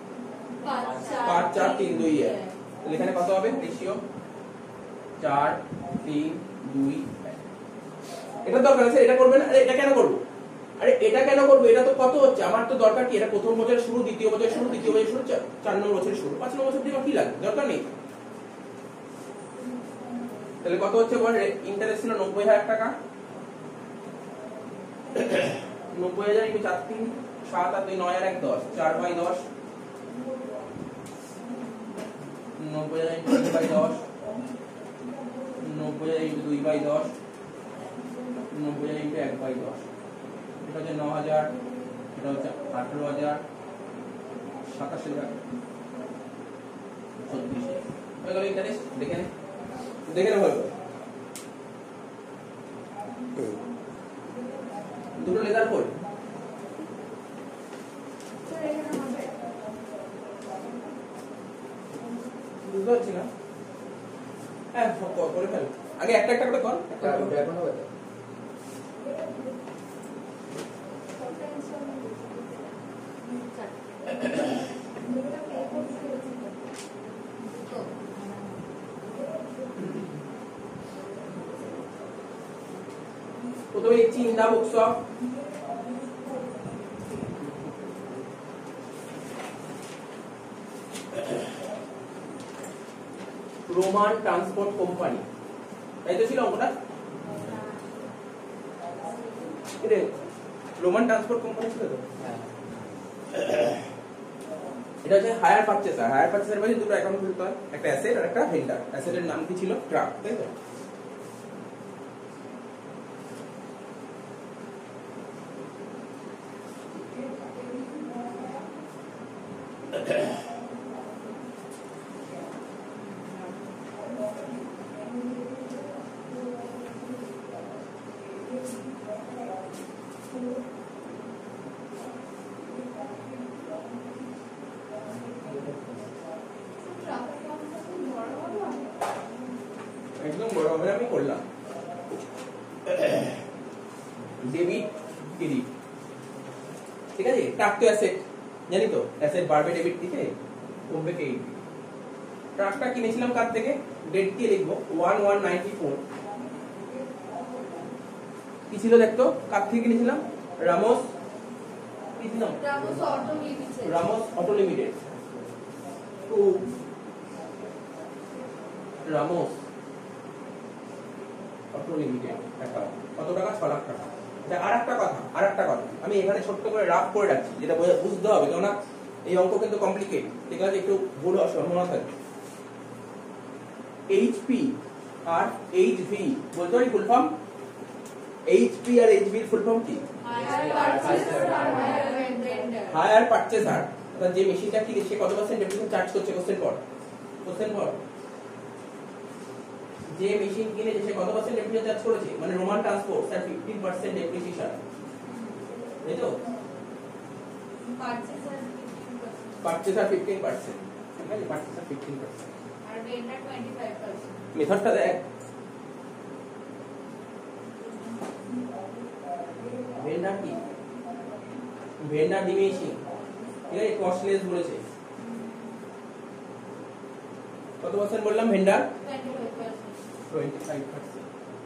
5 4 3 2 1। তাহলে এখানে কত হবে রেশিও? 4 3 2 1। এটা দরকার আছে, এটা করবে না? আরে এটা কেন করব? আরে এটা কেন করব? এটা তো কত হচ্ছে? আমার তো দরকার কি? এটা প্রথম বছরের শুরু, দ্বিতীয় বছরের শুরু, তৃতীয় বছরের শুরু, 4 নম্বর বছরের শুরু, 5 নম্বর বছর দিয়ে কি লাগে? দরকার নেই। তাহলে কত হচ্ছে বল? ইন্টারেস্ট ছিল 90,000 টাকা। 90,000 ইনটু 4 3 7 আর 2 9 আর 1 10, 4/10। 90,000 ইনটু 2/10, 90,000 ইনটু 2/10, 90,000 ইনটু 1/10। এটা হচ্ছে 9,000, এটা হচ্ছে 18,000, 27,000, 36,000। হয়ে গেল ইন্টারেস্ট। দেখে নে, দেখে নে ভালো। দুটো লেজার কোড বুঝতে পারছি না। হ্যাঁ করে ফেল, আগে একটা একটা করে কর। প্রথমে লিখছি in the books of Roman transport company. তাই তো ছিল অঙ্কটা? রোমান ট্রান্সপোর্ট কোম্পানি ছিল তো? এটা হচ্ছে হায়ার পারচেসার। হায়ার পারচেসার মানে দুটো অ্যাকাউন্ট খুলতে হয়, একটা অ্যাসেট আর একটা ভেন্ডার। অ্যাসেটের নাম কি ছিল? ট্রাক, তাই তো? একদম বড় হবে, আমি করলাম ডেবিট ক্রেডিট, ঠিক আছে? ট্রাক তো অ্যাসেট, জানি তো, অ্যাসেট বাড়বে ডেবিট দিকে, কমবে ক্রেডিট। ট্রাকটা কিনেছিলাম কার থেকে? ডেট দিয়ে লিখবো 1194। কি ছিল দেখতো? কার থেকে কিনেছিলাম? রামোস কি দিলাম Ramos auto limited to Ramos auto limited account কত টাকা 6 লাখ টাকা। আরেকটা কথা আমি এখানে ছোট্ট করে রাফ করে রাখছি, যেটা বুঝতে হবে, কেননা এই অঙ্ক কিন্তু কমপ্লিকেট, ঠিক আছে, একটু ভুল হওয়ার সম্ভাবনা থাকে। এইচপি আর এইচভি বলতে পারি ফুল ফর্ম? এইচপি আর এইচভি এর ফুল ফর্ম কি? Hire purchaser. অর্থাৎ যে মেশিনটা কিনে সে কত পার্সেন্ট ডেপ্রিসিয়েশন চার্জ করছে? কোশ্চেন পড়। যে মেশিন কিনে সে কত পার্সেন্ট ডেপ্রিসিয়েশন চার্জ করেছে? মানে রোমান ট্রান্সপোর্ট স্যার 15% ডেপ্রিসিয়েশন, তাই তো? পারচেজার 15%, ঠিক আছে, পারচেজার 15% আর ভেন্ডার 25%। মেথডটা দেখ, ভেন্ডার কি? ভেন্ডার ডিমিনিশিং, ঠিক আছে, কস্টলেস বলেছে। কত পার্সেন্ট বললাম? ভেন্ডার 25%,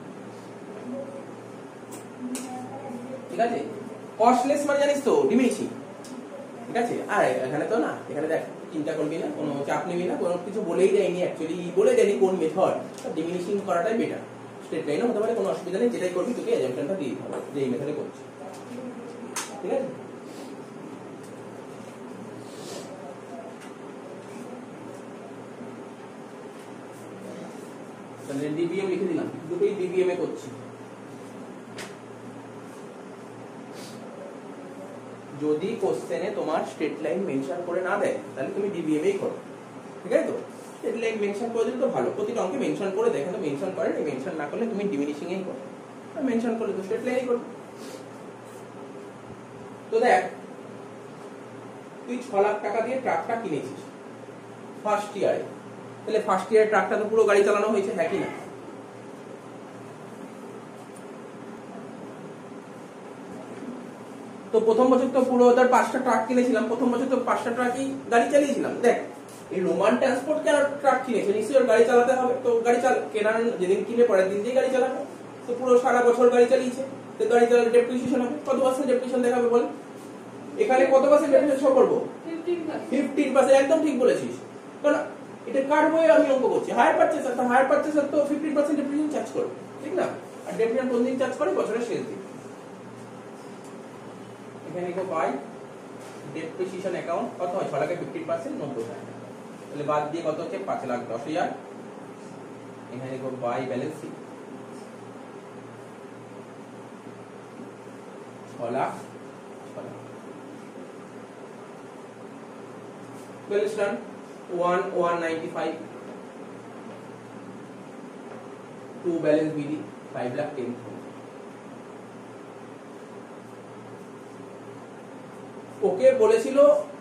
ঠিক আছে। কস্টলেস মানে জানিস তো ডিমিনিশিং, ঠিক আছে। আর এখানে তো না, এখানে দেখ চিন্তা করবি না, কোনো চাপ নিবি না, কোনো কিছু বলেই দেয়নি, অ্যাকচুয়ালি বলে দেয়নি কোন মেথড, ডিমিনিশিং করাটাই বেটার। স্ট্রেট লাইনও হতে পারে, কোনো অসুবিধা নেই, যেটাই করবি তোকে অ্যাজাম্পশনটা দিয়ে দিতে হবে যে এই মেথডে করছি, ঠিক আছে। তাহলে ডিবিএম লিখে দিলাম, দুটোই ডিবিএম এ করছি। যদি কোশ্চেনে তোমার স্ট্রেট লাইন মেনশন করে না দেয় তাহলে তুমি ডিবিএম এই করো, ঠিক আছে তো। স্ট্রেট লাইন মেনশন করে দিলে তো ভালো, প্রতিটা অঙ্কে মেনশন করে দেয়, কিন্তু মেনশন করে না, মেনশন না করলে তুমি ডিমিনিশিং এই করো, আর মেনশন করলে তো স্ট্রেট লাইনই করো। তো দেখ, তুই 6 লাখ টাকা দিয়ে ট্রাকটা কিনেছিস ফার্স্ট ইয়ারে, তাহলে ফার্স্ট ইয়ারে ট্রাকটা তো পুরো গাড়ি চালানো হয়েছে, হ্যাঁ কি না? তো প্রথম বছর তো পুরো তার 5টা ট্রাক কিনেছিলাম, প্রথম বছর তো 5টা ট্রাকই গাড়ি চালিয়েছিলাম। দেখ, এই রোমান ট্রান্সপোর্ট কেন ট্রাক কিনেছে? নিশ্চয়ই ওর গাড়ি চালাতে হবে, তো গাড়ি কেনার যেদিন কিনে পরের দিন দিয়ে গাড়ি চালাবে, তো পুরো সারা বছর গাড়ি চালিয়েছে, তো গাড়ি চালালে ডেপ্রিসিয়েশন হবে। কত পার্সেন্ট ডেপ্রিসিয়েশন দেখাবে বল? এখানে কত পার্সেন্ট ডেপ্রিসিয়েশন শো করবো? 15%, একদম ঠিক বলেছিস। কারণ এটা কার বইয়ে আমি অঙ্ক করছি, হায়ার পারচেজার, তো হায়ার পারচেজার তো 15% ডেপ্রিসিয়েশন চার্জ করবে, ঠিক না? আর ডেপ্রিসিয়েশন কোন দিন চার্জ করে? বছরের শেষ দিন। এখানে লিখো বাই ডেপ্রিসিয়েশন অ্যাকাউন্ট, কত হয়? 6 লাখে 15% 90,000, তাহলে বাদ দিয়ে কত হচ্ছে? 5,10,000। এখানে লিখো by balance sheet 6 lakh. Balance down 1,195, to balance BD 5,10,000। Okay বলেছিল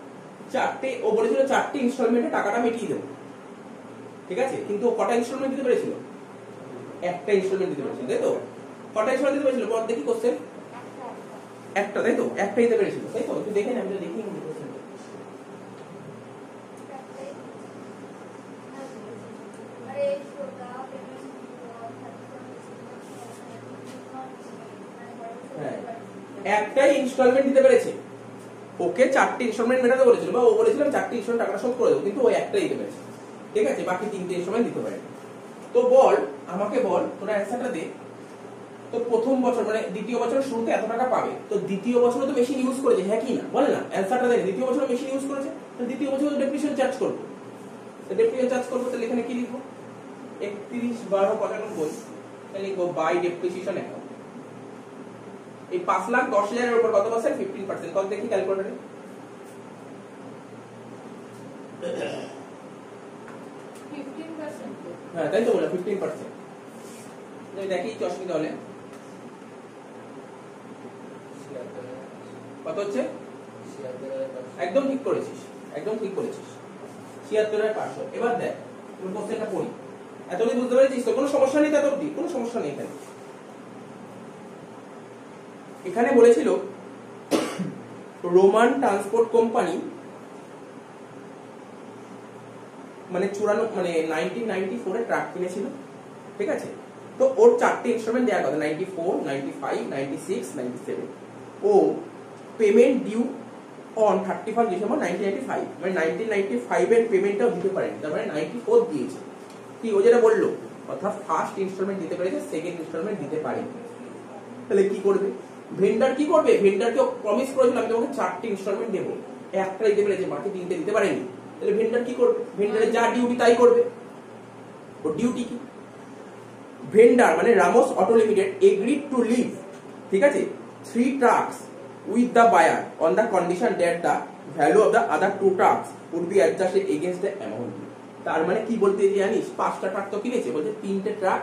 চারটে ইনস্টলমেন্টে টাকাটা মিটিয়ে দেবো, ঠিক আছে, কিন্তু কটা ইনস্টলমেন্ট দিতে পেরেছিল? একটা ইনস্টলমেন্ট দিতে পেরেছিল, তাই তো? কটা ইনস্টলমেন্ট দিতে পেরেছিল? পর দেখি কোশ্চেন, একটা, তাই তো? একটা দিতে পেরেছিল, তাই তো? একটু দেখে না, আমি তো দেখি একটাই ইনস্টলমেন্ট দিতে পেরেছে। ওকে 4টে ইনস্টলমেন্ট মেটাতে বলেছিল, বা ও বলেছিল 4টে ইনস্টলমেন্ট টাকাটা শোধ করে দেবো, কিন্তু ও একটাই দিতে পেরেছে, ঠিক আছে, বাকি 3টে ইনস্টলমেন্ট দিতে পারে। তো বল, আমাকে বল, তোরা অ্যানসারটা দে। তো প্রথম বছর মানে দ্বিতীয় বছরের শুরুতে এত টাকা পাবে, তো দ্বিতীয় বছরে তো মেশিন ইউজ করেছে, হ্যাঁ কি না? বলে না, অ্যানসারটা দে। দ্বিতীয় বছরে মেশিন ইউজ করেছে, তো দ্বিতীয় বছরে তো ডেপ্রিসিয়েশন চার্জ করব, তো ডেপ্রিসিয়েশন চার্জ করব, তাহলে এখানে কি লিখবো? 31/12/95, তাহলে লিখবো বাই ডেপ্রিসিয়েশন অ্যাকাউন্ট। এই 5,10,000 এর উপর কত পার্সেন্ট? 15%। কত দেখি ক্যালকুলেটরে? 15%। হ্যাঁ, তাই তো বলে 15%। দেখি কি অসুবিধা হলে কত হচ্ছে? একদম ঠিক করেছিস, একদম ঠিক করেছিস, 76,500। এবার দেখ, তুমি কোশ্চেনটা পড়ি, এতদিন বুঝতে পেরেছিস তো? কোনো সমস্যা নেই, তাতে অবধি কোনো সমস্যা নেই। এখানে বলেছিল রোমান ট্রান্সপোর্ট কোম্পানি মানে 1994 এ ট্রাক কিনেছিল, ঠিক আছে। তো ওর 4টে ইনস্টলমেন্ট দেওয়ার কথা, 94, 95, 96, 97। ও পেমেন্ট ডিউ অন 31 ডিসেম্বর 1995, মানে 1995 এর পেমেন্টটাও দিতে পারেন, তার মানে 94 দিয়েছে। কি ও যেটা বললো, অর্থাৎ ফার্স্ট ইনস্টলমেন্ট দিতে পেরেছে, সেকেন্ড ইনস্টলমেন্ট দিতে পারেনি। তাহলে কি করবে ভেন্ডার? কি করবে, ভেন্ডারকে প্রমিস করেছিল আমি তোমাকে 4টে ইনস্টলমেন্ট দেবো, একটা দিতে পেরেছে, বাকি 3টে দিতে পারেনি। তাহলে ভেন্ডার কি করবে? ভেন্ডারের যা ডিউটি তাই করবে। ওর ডিউটি কি? ভেন্ডার মানে Ramos auto limited agreed to leave, ঠিক আছে, 3 trucks with the buyer on the condition that the value of the other 2 trucks would be adjusted against the amount. তার মানে কি বলতে জানিস, 5টা ট্রাক তো কিনেছে, বলছে 3টে ট্রাক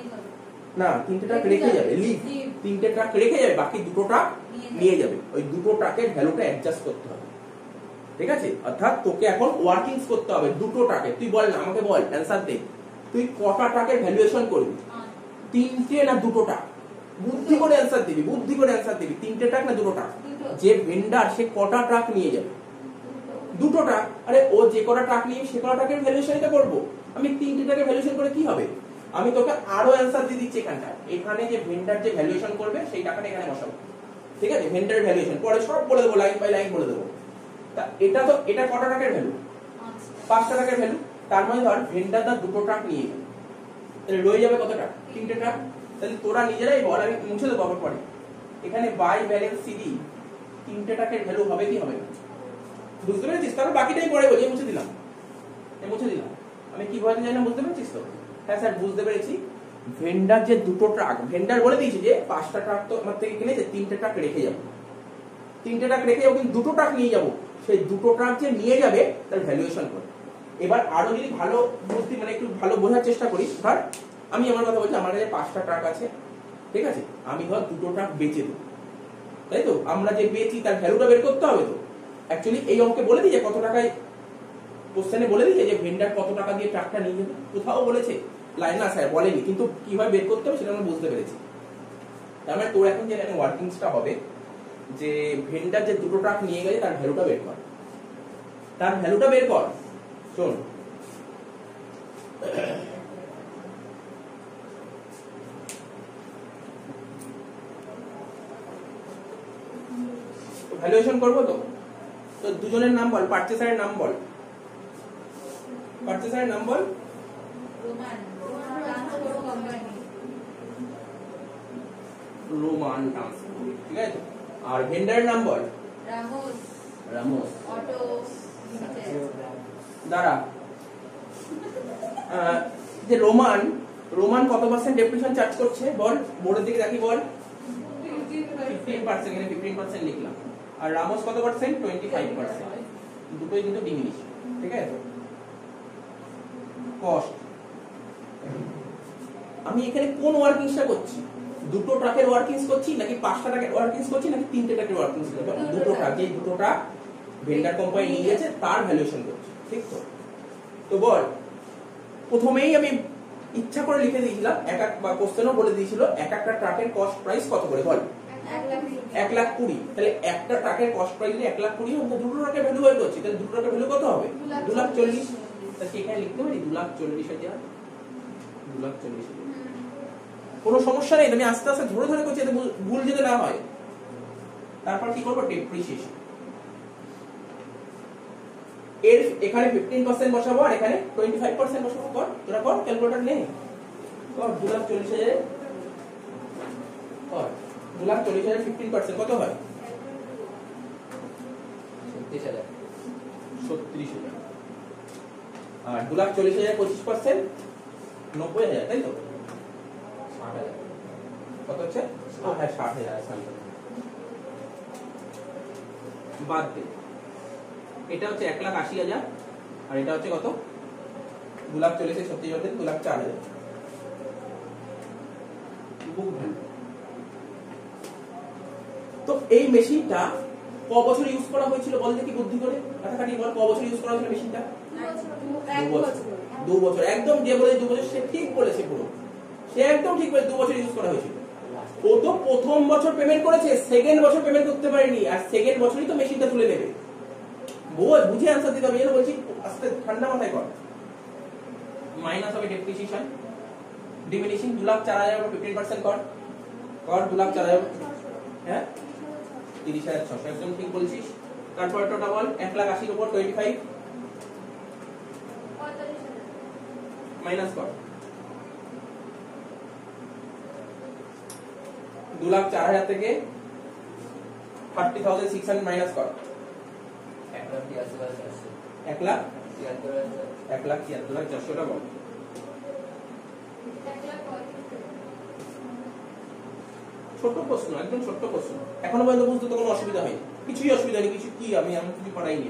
না, 3টে ট্রাক রেখে যাবে, লিভ 3টে ট্রাক রেখে যাবে, বাকি 2টো ট্রাক নিয়ে যাবে। ওই 2টো ট্রাকের ভ্যালুটা অ্যাডজাস্ট করতে হবে, ঠিক আছে। অর্থাৎ তোকে এখন ওয়ার্কিংস করতে হবে 2টো ট্রাকে। তুই বল না, আমাকে বল, অ্যানসার দে, তুই কটা ট্রাকের ভ্যালুয়েশন করবি? 3টে না 2টো ট্রাক? বুদ্ধি করে অ্যানসার দিবি, বুদ্ধি করে অ্যানসার দিবি। 3টে ট্রাক না 2টো ট্রাক? যে ভেন্ডার সে কটা ট্রাক নিয়ে যাবে? 2টো ট্রাক। আরে ও যে কটা ট্রাক নিয়ে সে কটা ট্রাকের ভ্যালুয়েশনটা করব। আমি 3টে ট্রাকের ভ্যালুয়েশন করে কি হবে? আমি তোকে আরো অ্যানসার দিয়ে দিচ্ছি এখানটা। এখানে যে ভেন্ডার যে ভ্যালুয়েশন করবে সেই টাকাটা এখানে বসাবো, ঠিক আছে। ভেন্ডারের ভ্যালুয়েশন পরে সব বলে দেবো, লাইন বাই লাইন বলে দেবো। তা এটা তো, এটা কটা ট্রাকের ভ্যালু? 5টা ট্রাকের ভ্যালু। তার মানে ধর ভেন্ডার দা 2টো ট্রাক নিয়ে যাবে, তাহলে রয়ে যাবে কত ট্রাক? 3টে ট্রাক। তাহলে তোরা নিজেরাই বল, আমি মুছে দেবো আবার পরে। এখানে বাই ব্যালেন্স সিডি 3টে ট্রাকের ভ্যালু হবে কি হবে না? বুঝতে পেরেছিস? তারপর বাকিটাই পরে বলি, মুছে দিলাম, মুছে দিলাম। আমি কি বলতে চাই না বুঝতে পেরেছিস তো? হ্যাঁ স্যার বুঝতে পেরেছি। ভেন্ডার যে 2টো ট্রাক, ভেন্ডার বলে দিয়েছে যে 5টা ট্রাক তো আমার থেকে কিনেছে, 3টে ট্রাক রেখে যাবো, 3টে ট্রাক রেখে যাবো, কিন্তু 2টো ট্রাক নিয়ে যাবো। সেই 2টো ট্রাক যে নিয়ে যাবে তার ভ্যালুয়েশন করে। এবার আরো যদি ভালো বুঝতে, মানে একটু ভালো বোঝার চেষ্টা করিস, ধর আমি আমার কথা বলছি, আমার কাছে 5টা ট্রাক আছে, ঠিক আছে। আমি ধর 2টো ট্রাক বেচে দেবো, তাই তো? আমরা যে বেচি তার ভ্যালুটা বের করতে হবে তো। অ্যাকচুয়ালি এই অঙ্কে বলে দিই যে কত টাকায়, কোশ্চেনে বলে দিই যে ভেন্ডার কত টাকা দিয়ে ট্রাকটা নিয়ে যাবে, কোথাও বলেছে? লাইন না স্যার বলেনি, কিন্তু কিভাবে বের করতে হবে সেটা আমরা বুঝতে পেরেছি। তার মানে তোর এখন যে ওয়ার্কিংসটা হবে, যে ভেন্ডার যে 2টো ট্রাক নিয়ে গেছে তার ভ্যালুটা বের কর, তার ভ্যালুটা বের কর। শোন, ভ্যালুয়েশন করবো তো। তো দুজনের নাম বল, পারচেসারের নাম বল, পারচেসারের নাম বল। রোমান ট্রান্সপোর্ট, ঠিক আছে। আর ভেন্ডারের নাম বল। রামোস। Ramos auto limited. দাঁড়া, যে রোমান, রোমান কত পার্সেন্ট ডেপ্রিসিয়েশন চার্জ করছে বল, বোর্ডের দিকে দেখি বল। 15%, এখানে 15% লিখলাম। আর রামোস কত পার্সেন্ট? 25%। দুটোই কিন্তু ডিমিনিশ, ঠিক আছে। কস্ট, আমি এখানে কোন ওয়ার্কিংসটা করছি? 2টো ট্রাকের ওয়ার্কিংস করছি, নাকি 5টা ট্রাকের ওয়ার্কিংস করছি, নাকি 3টে ট্রাকের ওয়ার্কিংস করছি? 2টো ট্রাক, যে 2টো ট্রাক ভেন্ডার কোম্পানি নিয়ে গেছে তার ভ্যালুয়েশন করছি, ঠিক তো? তো বল, প্রথমেই আমি ইচ্ছা করে লিখে দিয়েছিলাম, এক এক বা কোশ্চেনও বলে দিয়েছিল এক একটা ট্রাকের কস্ট প্রাইস কত করে, বল 1,20,000। তাহলে একটা ট্রাকের কস্ট প্রাইস যদি 1,20,000 হয়, 2টো ট্রাকের ভ্যালু বের করছি, তাহলে 2টো ট্রাকের ভ্যালু কত হবে? 2,40,000। তাহলে এখানে লিখতে পারি 2,40,000, 2,40,000। কোনো সমস্যা নেই, আমি আস্তে আস্তে ধরে ধরে করছি, এতে ভুল যেতে না হয়। তারপর কি করবো? ডেপ্রিসিয়েশন। এর এখানে 15% বসাবো, আর এখানে 25% বসাবো। কর, তোরা কর, ক্যালকুলেটর নে, কর। 2,40,000 কর, 2,40,000 15% কত হয়? 36,000। আর 2,40,000 25% 90,000, তাই তো? 60,000 কত হচ্ছে? হ্যাঁ 60,000। বাদ দে, এটা হচ্ছে 1,80,000, আর এটা হচ্ছে কত? 2,40,000 36,000, 2,04,000 বুক ভ্যালু। তো এই মেশিনটা ক বছর ইউজ করা হয়েছিল বল দেখি, বুদ্ধি করে মাথা খাটিয়ে বল, ক বছর ইউজ করা হয়েছিল মেশিনটা? 2 বছর। একদম যে বলে 2 বছর সে ঠিক বলেছে, পুরো সে একদম ঠিক বলেছে, 2 বছর ইউজ করা হয়েছিল। ও তো প্রথম বছর পেমেন্ট করেছে, সেকেন্ড বছর পেমেন্ট করতে পারেনি, আর সেকেন্ড বছরই তো মেশিনটা তুলে নেবে। বুঝে অ্যান্সার দিতে হবে, বলছি আস্তে ঠান্ডা মাথায় কর। মাইনাস হবে ডেপ্রিসিয়েশন, ডিমিনিশিং 2,04,000 15% কর, 2,04,000। হ্যাঁ 30,600, একদম ঠিক বলছিস। তারপর টোটাল বল 1,80,000 উপর 25 মাইনাস কর 2,04,000 থেকে 30,600 মাইনাস কর 1,73,400 বল। ছোট প্রশ্ন, একদম ছোট প্রশ্ন, এখনো পর্যন্ত বুঝতে তো কোনো অসুবিধা হয়নি, কিছুই অসুবিধা নেই, কিছু কি আমি কিছু পড়াইনি।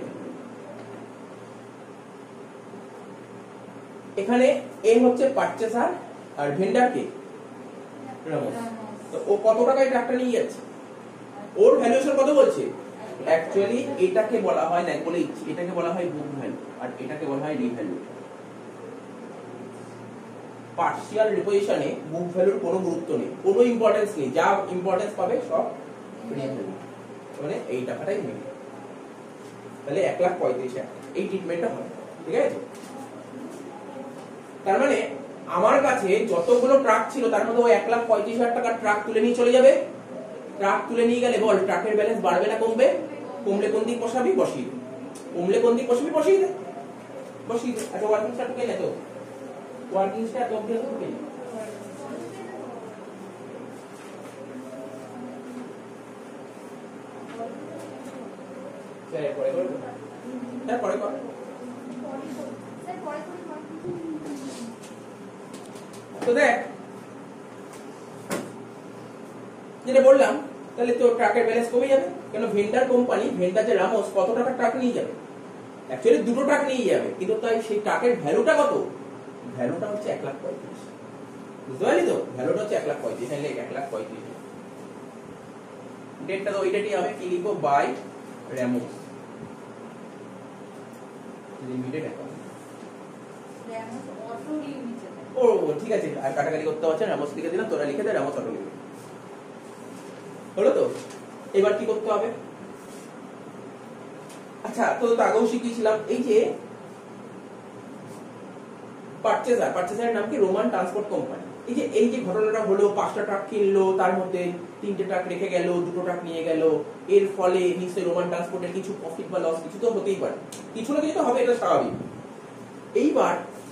এখানে এ হচ্ছে পারচেসার আর ভেন্ডার কে রামোস। তো ও কত টাকায় ট্রাকটা নিয়ে যাচ্ছে, ওর ভ্যালুয়েশন কত বলছে? অ্যাকচুয়ালি এটাকে বলা হয় না বলে এটাকে বলা হয় বুক ভ্যালু আর এটাকে বলা হয় রিভ্যালু। পার্শিয়াল রিপোজিশনে বুক ভ্যালুর কোনো গুরুত্ব নেই, কোনো ইম্পর্টেন্স নেই, যা ইম্পর্টেন্স পাবে সব রিভ্যালু, মানে এই টাকাটাই নেই। তাহলে 1,35,000 এই ট্রিটমেন্টটা হয়, ঠিক আছে? তার মানে আমার কাছে যতগুলো ট্রাক ছিল তার মধ্যে ওই 1,35,000 টাকার ট্রাক তুলে নিয়ে চলে যাবে। ট্রাক তুলে নিয়ে গেলে বল ট্রাকের ব্যালেন্স বাড়বে না কমবে? কমলে কোন দিক বসাবি? বসিয়ে দে। কমলে কোন দিক বসাবি? বসিয়ে দে, বসিয়ে দে। আচ্ছা ওয়ার্কিং স্টার্ট কে না তো ওয়ার্কিং স্টার্ট অবধি তো কে স্যার পরে করব, স্যার পরে কর, স্যার পরে করি। তো দেখ যেটা বললাম, তাহলে তো ট্রাকের ব্যালেন্স কমে যাবে। কেন? ভেন্ডার কোম্পানি, ভেন্ডার যে রামোস কত টাকা ট্রাক নিয়ে যাবে? অ্যাকচুয়ালি দুটো ট্রাক নিয়ে যাবে, কিন্তু তাই সেই ট্রাকের ভ্যালুটা কত? ভ্যালুটা হচ্ছে 1,35,000। বুঝতে পারলি তো? ভ্যালুটা হচ্ছে 1,35,000, তাহলে 1,35,000। ডেটটা তো ওইটাই হবে, কি লিখবো? By Ramos limited account. Ramos auto limited. ও ঠিক আছে, আর কাটাকাটি করতে হচ্ছে, রামোস লিখে দিলাম, তোরা লিখে দে রামোস অটো লিমিটেড। হলো তো? এবার কি করতে হবে? আচ্ছা তো আগেও শিখিয়েছিলাম, এই যে পারচেজারের নাম কি? Roman transport company. এই যে ঘটনাটা হলো, 5টা ট্রাক কিনলো, তার মধ্যে 3টে ট্রাক রেখে গেল, 2টো ট্রাক নিয়ে গেল, এর ফলে নিশ্চয়ই রোমান ট্রান্সপোর্টের কিছু প্রফিট বা লস কিছু তো হতেই পারে, কিছু না কিছু তো হবে, এটা স্বাভাবিক। এইবার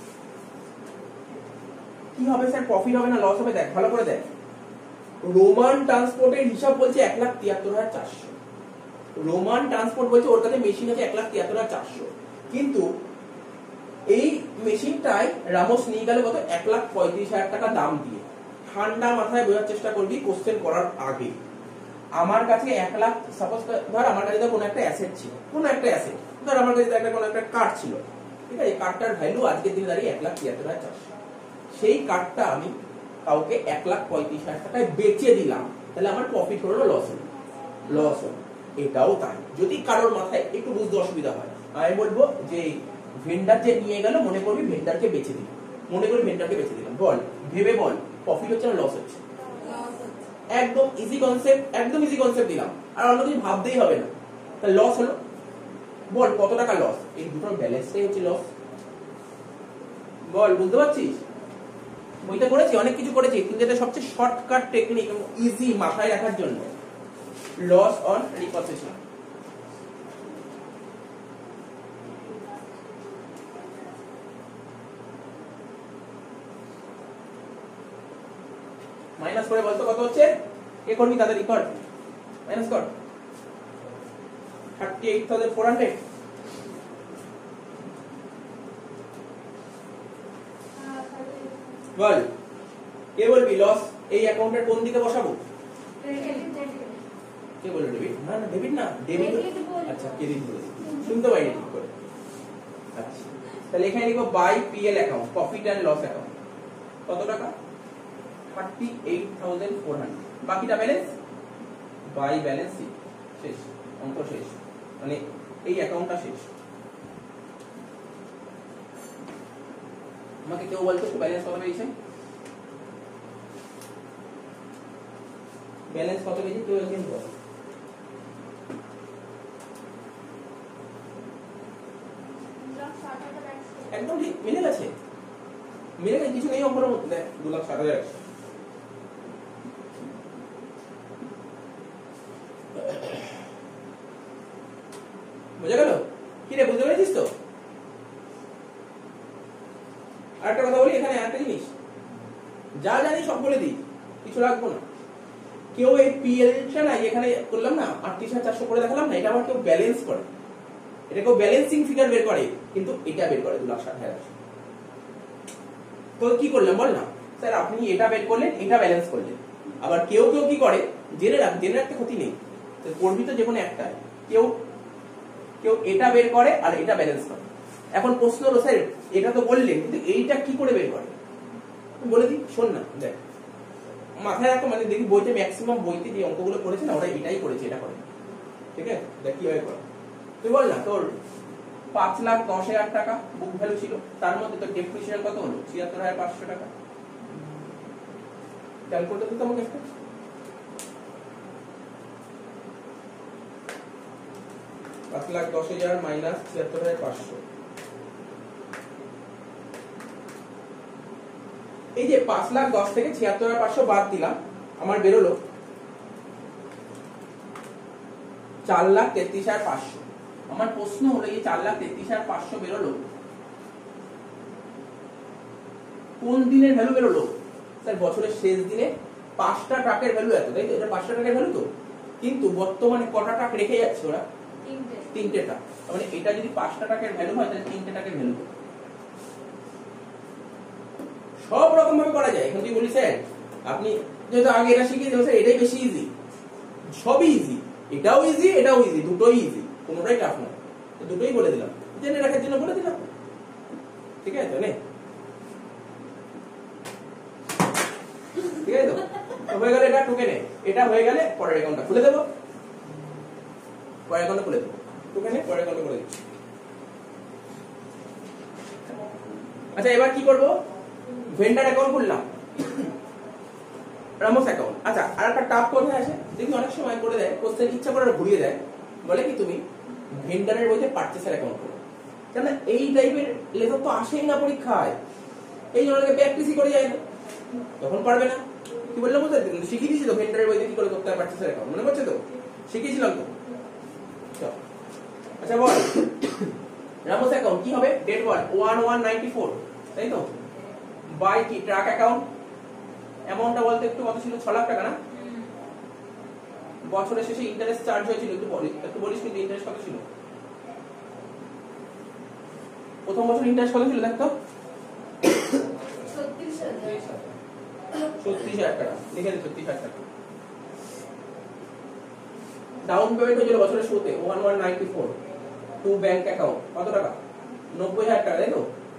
কি হবে স্যার? প্রফিট হবে না লস হবে? দেখ ভালো করে দেখ, রোমান ট্রান্সপোর্টের হিসাব বলছে 1,73,400। রোমান ট্রান্সপোর্ট বলছে ওর কাছে মেশিন আছে 1,73,400, কিন্তু এই মেশিনটাই রামোস নিয়ে গেল কত? 1,35,000 টাকা দাম দিয়ে। ঠান্ডা মাথায় বোঝার চেষ্টা করবি কোশ্চেন করার আগে। আমার কাছে 1 লাখ, সাপোজ ধর আমার কাছে কোনো একটা অ্যাসেট ছিল, কোনো একটা অ্যাসেট, ধর আমার কাছে কোনো একটা কার্ড ছিল, ঠিক আছে? কার্ডটার ভ্যালু আজকের দিনে দাঁড়িয়ে 1,73,400। সেই কার্ডটা আমি কাউকে 1,35,000 টাকায় বেচে দিলাম, তাহলে আমার প্রফিট হলো না লস হলো? লস হলো। এটাও তাই। যদি কারোর মাথায় একটু বুঝতে অসুবিধা হয়, আমি বলবো যে ভেন্ডার যে নিয়ে গেল, মনে করবি ভেন্ডারকে বেচে দিলাম, মনে করি ভেন্ডারকে বেচে দিলাম, বল ভেবে বল প্রফিট হচ্ছে না লস হচ্ছে? একদম ইজি কনসেপ্ট, একদম ইজি কনসেপ্ট দিলাম, আর অন্য কিছু ভাবতেই হবে না। তাহলে লস হলো, বল কত টাকা লস? এই দুটোর ব্যালেন্সটাই হচ্ছে লস। বল বুঝতে পারছিস? বইটা করেছি, অনেক কিছু করেছি, কিন্তু এটা সবচেয়ে শর্টকাট টেকনিক এবং ইজি মাথায় রাখার জন্য। Loss on reposition. মাইনাস করে বলতো কত হচ্ছে? কে করবি তাদের রেকর্ড মাইনাস কর। 38,400। বল কে বলবি লস এই অ্যাকাউন্টের কোন দিকে বসাবো? কে বলবে? ডেবিট? না না ডেবিট না, ডেবিট। আচ্ছা ক্রেডিট বলে শুনতে পাইনি ঠিক করে। আচ্ছা তাহলে এখানে লিখো by PL account, profit and loss account. কত টাকা? 38,400। বাকিটা ব্যালেন্স বাই ব্যালেন্স শীট। শেষ, অঙ্ক শেষ, মানে এই অ্যাকাউন্টটা শেষ। আমাকে কেউ বলতো ব্যালেন্স কত পেয়েছে? ব্যালেন্স কত পেয়েছে কেউ একজন বল। একদম ঠিক মিলে গেছে, মিলে গেছে, কিছু নেই অঙ্কের মধ্যে। দেখ 2,60,000। বুঝে গেল? কি রে, বুঝতে পেরেছিস তো? আর একটা কথা বলি, এখানে একটা জিনিস যা জানি সব বলে দিই, কিছু রাখবো না। কেউ এই পিএলটা না এখানে করলাম না 38,400 করে দেখালাম না, এটা আবার কেউ ব্যালেন্স করে, এটা কেউ ব্যালেন্সিং ফিগার বের করে, কিন্তু এটা বের করে 2,60,000। তো কি করলাম বল না স্যার, আপনি এটা বের করলেন, এটা ব্যালেন্স করলেন। আবার কেউ কেউ কি করে, জেনে রাখতে ক্ষতি নেই, করবি তো যে কোনো একটা। কেউ কেউ এটা বের করে আর এটা ব্যালেন্স করে। এখন প্রশ্ন হলো স্যার এটা তো বললেন, কিন্তু এইটা কি করে বের করে বলে দিই, শোন না, দেখ মাথায় রাখো, মানে দেখি বইতে ম্যাক্সিমাম বইতে যে অঙ্কগুলো করেছে না ওরা এটাই করেছে, এটা করে, ঠিক আছে? দেখ কিভাবে করে। তুই বল না, তোর 5,10,000 টাকা বুক ভ্যালু ছিল, তার মধ্যে তোর ডেপ্রিসিয়েশন কত হলো? 76,500 টাকা। ক্যালকুলেটর দিতে আমাকে একটা, 5,10,000 মাইনাস 76,500। এই যে 5,10,000 থেকে 76,500 বাদ দিলাম, আমার বেরোলো 4,33,500। আমার প্রশ্ন হলো এই 4,33,500 বেরোলো কোন দিনের ভ্যালু বেরোলো? স্যার বছরের শেষ দিনে 5টা ট্রাকের ভ্যালু এত, তাই তো? এটা 5টা ট্রাকের ভ্যালু তো, কিন্তু বর্তমানে কটা ট্রাক রেখে যাচ্ছে ওরা? 3টে ট্রাক। মানে এটা যদি 5টা ট্রাকের ভ্যালু হয় তাহলে 3টে ট্রাকের ভ্যালু। সব রকম ভাবে করা যায়। এখন তুই বলি স্যার আপনি যেহেতু আগে এটা শিখিয়ে দেবো স্যার, এটাই বেশি ইজি। সবই ইজি, এটাও ইজি এটাও ইজি, দুটোই ইজি, কোনোটাই টাফ নয়। তো দুটোই বলে দিলাম, জেনে রাখার জন্য বলে দিলাম, ঠিক আছে তো? ঠিক আছে তো? হয়ে গেলে এটা টুকে নে, এটা হয়ে গেলে পরের অ্যাকাউন্টটা খুলে দেবো, পরের অ্যাকাউন্টটা খুলে দেবো, টুকে নে, পরের অ্যাকাউন্টটা করে দিচ্ছি। আচ্ছা এবার কি করবো? ভেন্ডার অ্যাকাউন্ট খুললাম, রামোস অ্যাকাউন্ট। আচ্ছা আর একটা টাফ কোথায় আসে দেখি, অনেক সময় করে দেয় কোশ্চেন, ইচ্ছা করে ঘুরিয়ে দেয়, বলে কি তুমি ভেন্ডারের বইতে পারচেসের অ্যাকাউন্ট করো। কেন এই টাইপের লেখক তো আসেই না পরীক্ষায়, এই জন্য প্র্যাকটিসই করে যায় না, তখন পারবে না। কি বললাম বুঝতে শিখিয়ে দিয়েছি তো ভেন্ডারের বইতে কি করে করতে হয় পারচেসের অ্যাকাউন্ট, মনে পড়ছে তো? শিখিয়েছিলাম তো। আচ্ছা বল রামোস অ্যাকাউন্ট কি হবে? ডেট বল 1194, তাই তো? বাই কি ট্রাক অ্যাকাউন্ট, অ্যামাউন্টটা বলতে একটু কত ছিল? 6 লাখ টাকা না? বছরের শেষে ইন্টারেস্ট চার্জ হয়েছিল, একটু বলিস কিন্তু ইন্টারেস্ট কত ছিল? প্রথম বছর ইন্টারেস্ট কত ছিল দেখতো? 36,000 টাকা, লিখে দে 36,000 টাকা। ডাউন পেমেন্ট হয়েছিল বছরের শুরুতে 1194, টু ব্যাংক অ্যাকাউন্ট কত টাকা? 90,000 টাকা, তাই তো?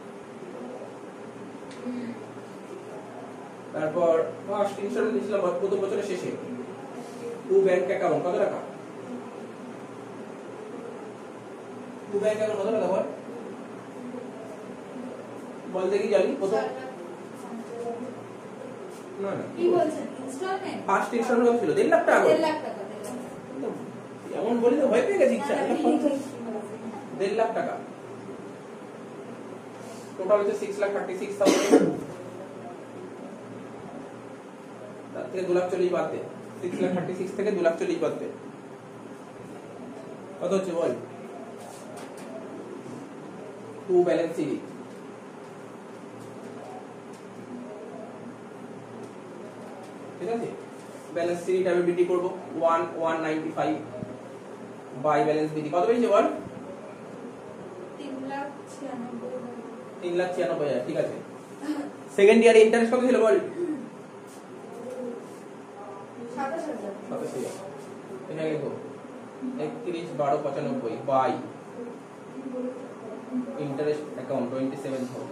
তারপর ফার্স্ট ইন্স্যুরেন্স দিয়েছিলাম প্রথম বছরের শেষে, টু ব্যাংক অ্যাকাউন্ট কত টাকা? টু ব্যাংক অ্যাকাউন্ট কত টাকা বল দেখি জানি। প্রথম না না কি বলছেন? ইনস্টলমেন্ট ফার্স্ট ইন্স্যুরেন্স কত ছিল? 1.5 লাখ টাকা। 1.5 লাখ টাকা। এমন বলি তো ভয় পেয়ে গেছি, 1.5 লাখ টাকা। টোটাল হচ্ছে 6,36,000। তার থেকে 2,40,000 বাদ দে, 6,36,000 থেকে 2,40,000 বাদ দে, কত হচ্ছে বল? টু ব্যালেন্স সিরিজ, ঠিক আছে? ব্যালেন্স সিরিজ ডাব্লিউবিটি করব 1195 বাই ব্যালেন্স বিডি কত হয়েছে বল? 3,96,000, ঠিক আছে। সেকেন্ড ইয়ারে ইন্টারেস্ট কত ছিল বল? 27,000। এখানে দেখো 31/12/95 বাই ইন্টারেস্ট অ্যাকাউন্ট 27,000।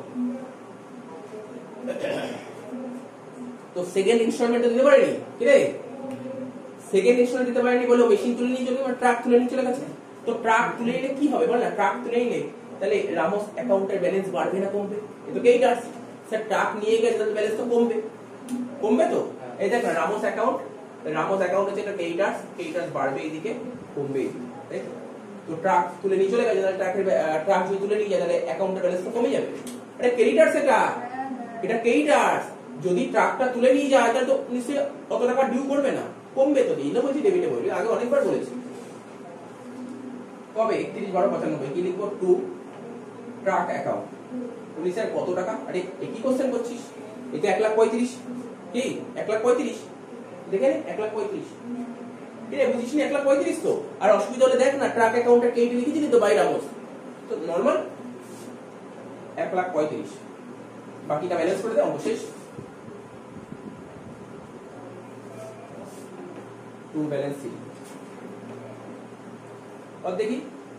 তো সেকেন্ড ইনস্টলমেন্ট দিতে পারেনি, কি রে? সেকেন্ড ইনস্টলমেন্ট দিতে পারেনি বলে মেশিন তুলে নিয়ে চলে গেছে, ট্রাক তুলে নিয়ে চলে গেছে। তো ট্রাক তুলে নিলে কি হবে বল না? ট্রাক তুলে নিলে তাহলে রামোস অ্যাকাউন্টের ব্যালেন্স বাড়বে না কমবে? এ তো কেইটার্স, স্যার ট্রাক নিয়ে গেছে তাহলে ব্যালেন্স তো কমবে, কমবে তো? এই দেখ না রামোস অ্যাকাউন্ট হচ্ছে একটা কেইটার্স বাড়বে এইদিকে, কমবে এইদিকে, তাই তো? তো ট্রাক তুলে নিয়ে চলে গেছে, তাহলে ট্রাক যদি তুলে নিয়ে যায় তাহলে অ্যাকাউন্টের ব্যালেন্স তো কমে যাবে। এটা ক্রেডিটার্স, এটা ক্রেডিটার্স। যদি ট্রাকটা তুলে নিয়ে যায় তাহলে তো নিশ্চয়ই কত টাকা ডিউ করবে না, কমবে তো। এই না বলছি ডেবিটে বলবি, আগে অনেকবার বলেছি। কবে 31/12/95 কি লিখবো টু ট্রাক অ্যাকাউন্ট। বলি স্যার কত টাকা? আরে একই কোশ্চেন করছিস, এটা 1,35,000 কি 1,35,000 দেখে নে 1,35,000 এরে বুঝিস নি 1,35,000 তো। আর অসুবিধা হলে দেখ না ট্রাক অ্যাকাউন্টের কেটি লিখেছিলি তো বাই রামোস, তো নরমাল 1,35,000 বাকিটা ব্যালেন্স করে দে অঙ্ক শেষ। টু ব্যালেন্স শিট और देखी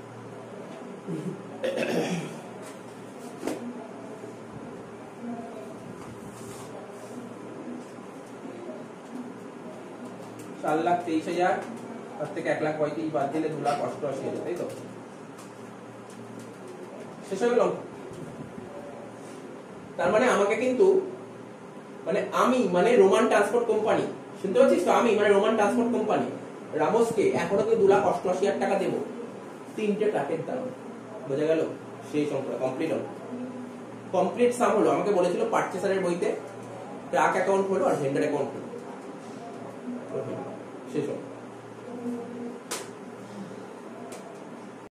चार लाख 23,000 তার থেকে 1,35,000 বাদ দিলে 2,88,000 তাই তো শেষ হয়ে গেল। তার মানে আমাকে কিন্তু মানে আমি মানে রোমান ট্রান্সপোর্ট কোম্পানি, শুনতে পাচ্ছিস তো, আমি মানে রোমান ট্রান্সপোর্ট কোম্পানি রামোসকে এখনো 2,88,000 টাকা দেবো তিনটে ট্রাকের দাম। বোঝা গেল? সেই সংখ্যা কমপ্লিট হলো, কমপ্লিট সাম হলো। আমাকে বলেছিল পারচেসারের বইতে ট্রাক অ্যাকাউন্ট হলো আর ভেন্ডার অ্যাকাউন্ট হলো।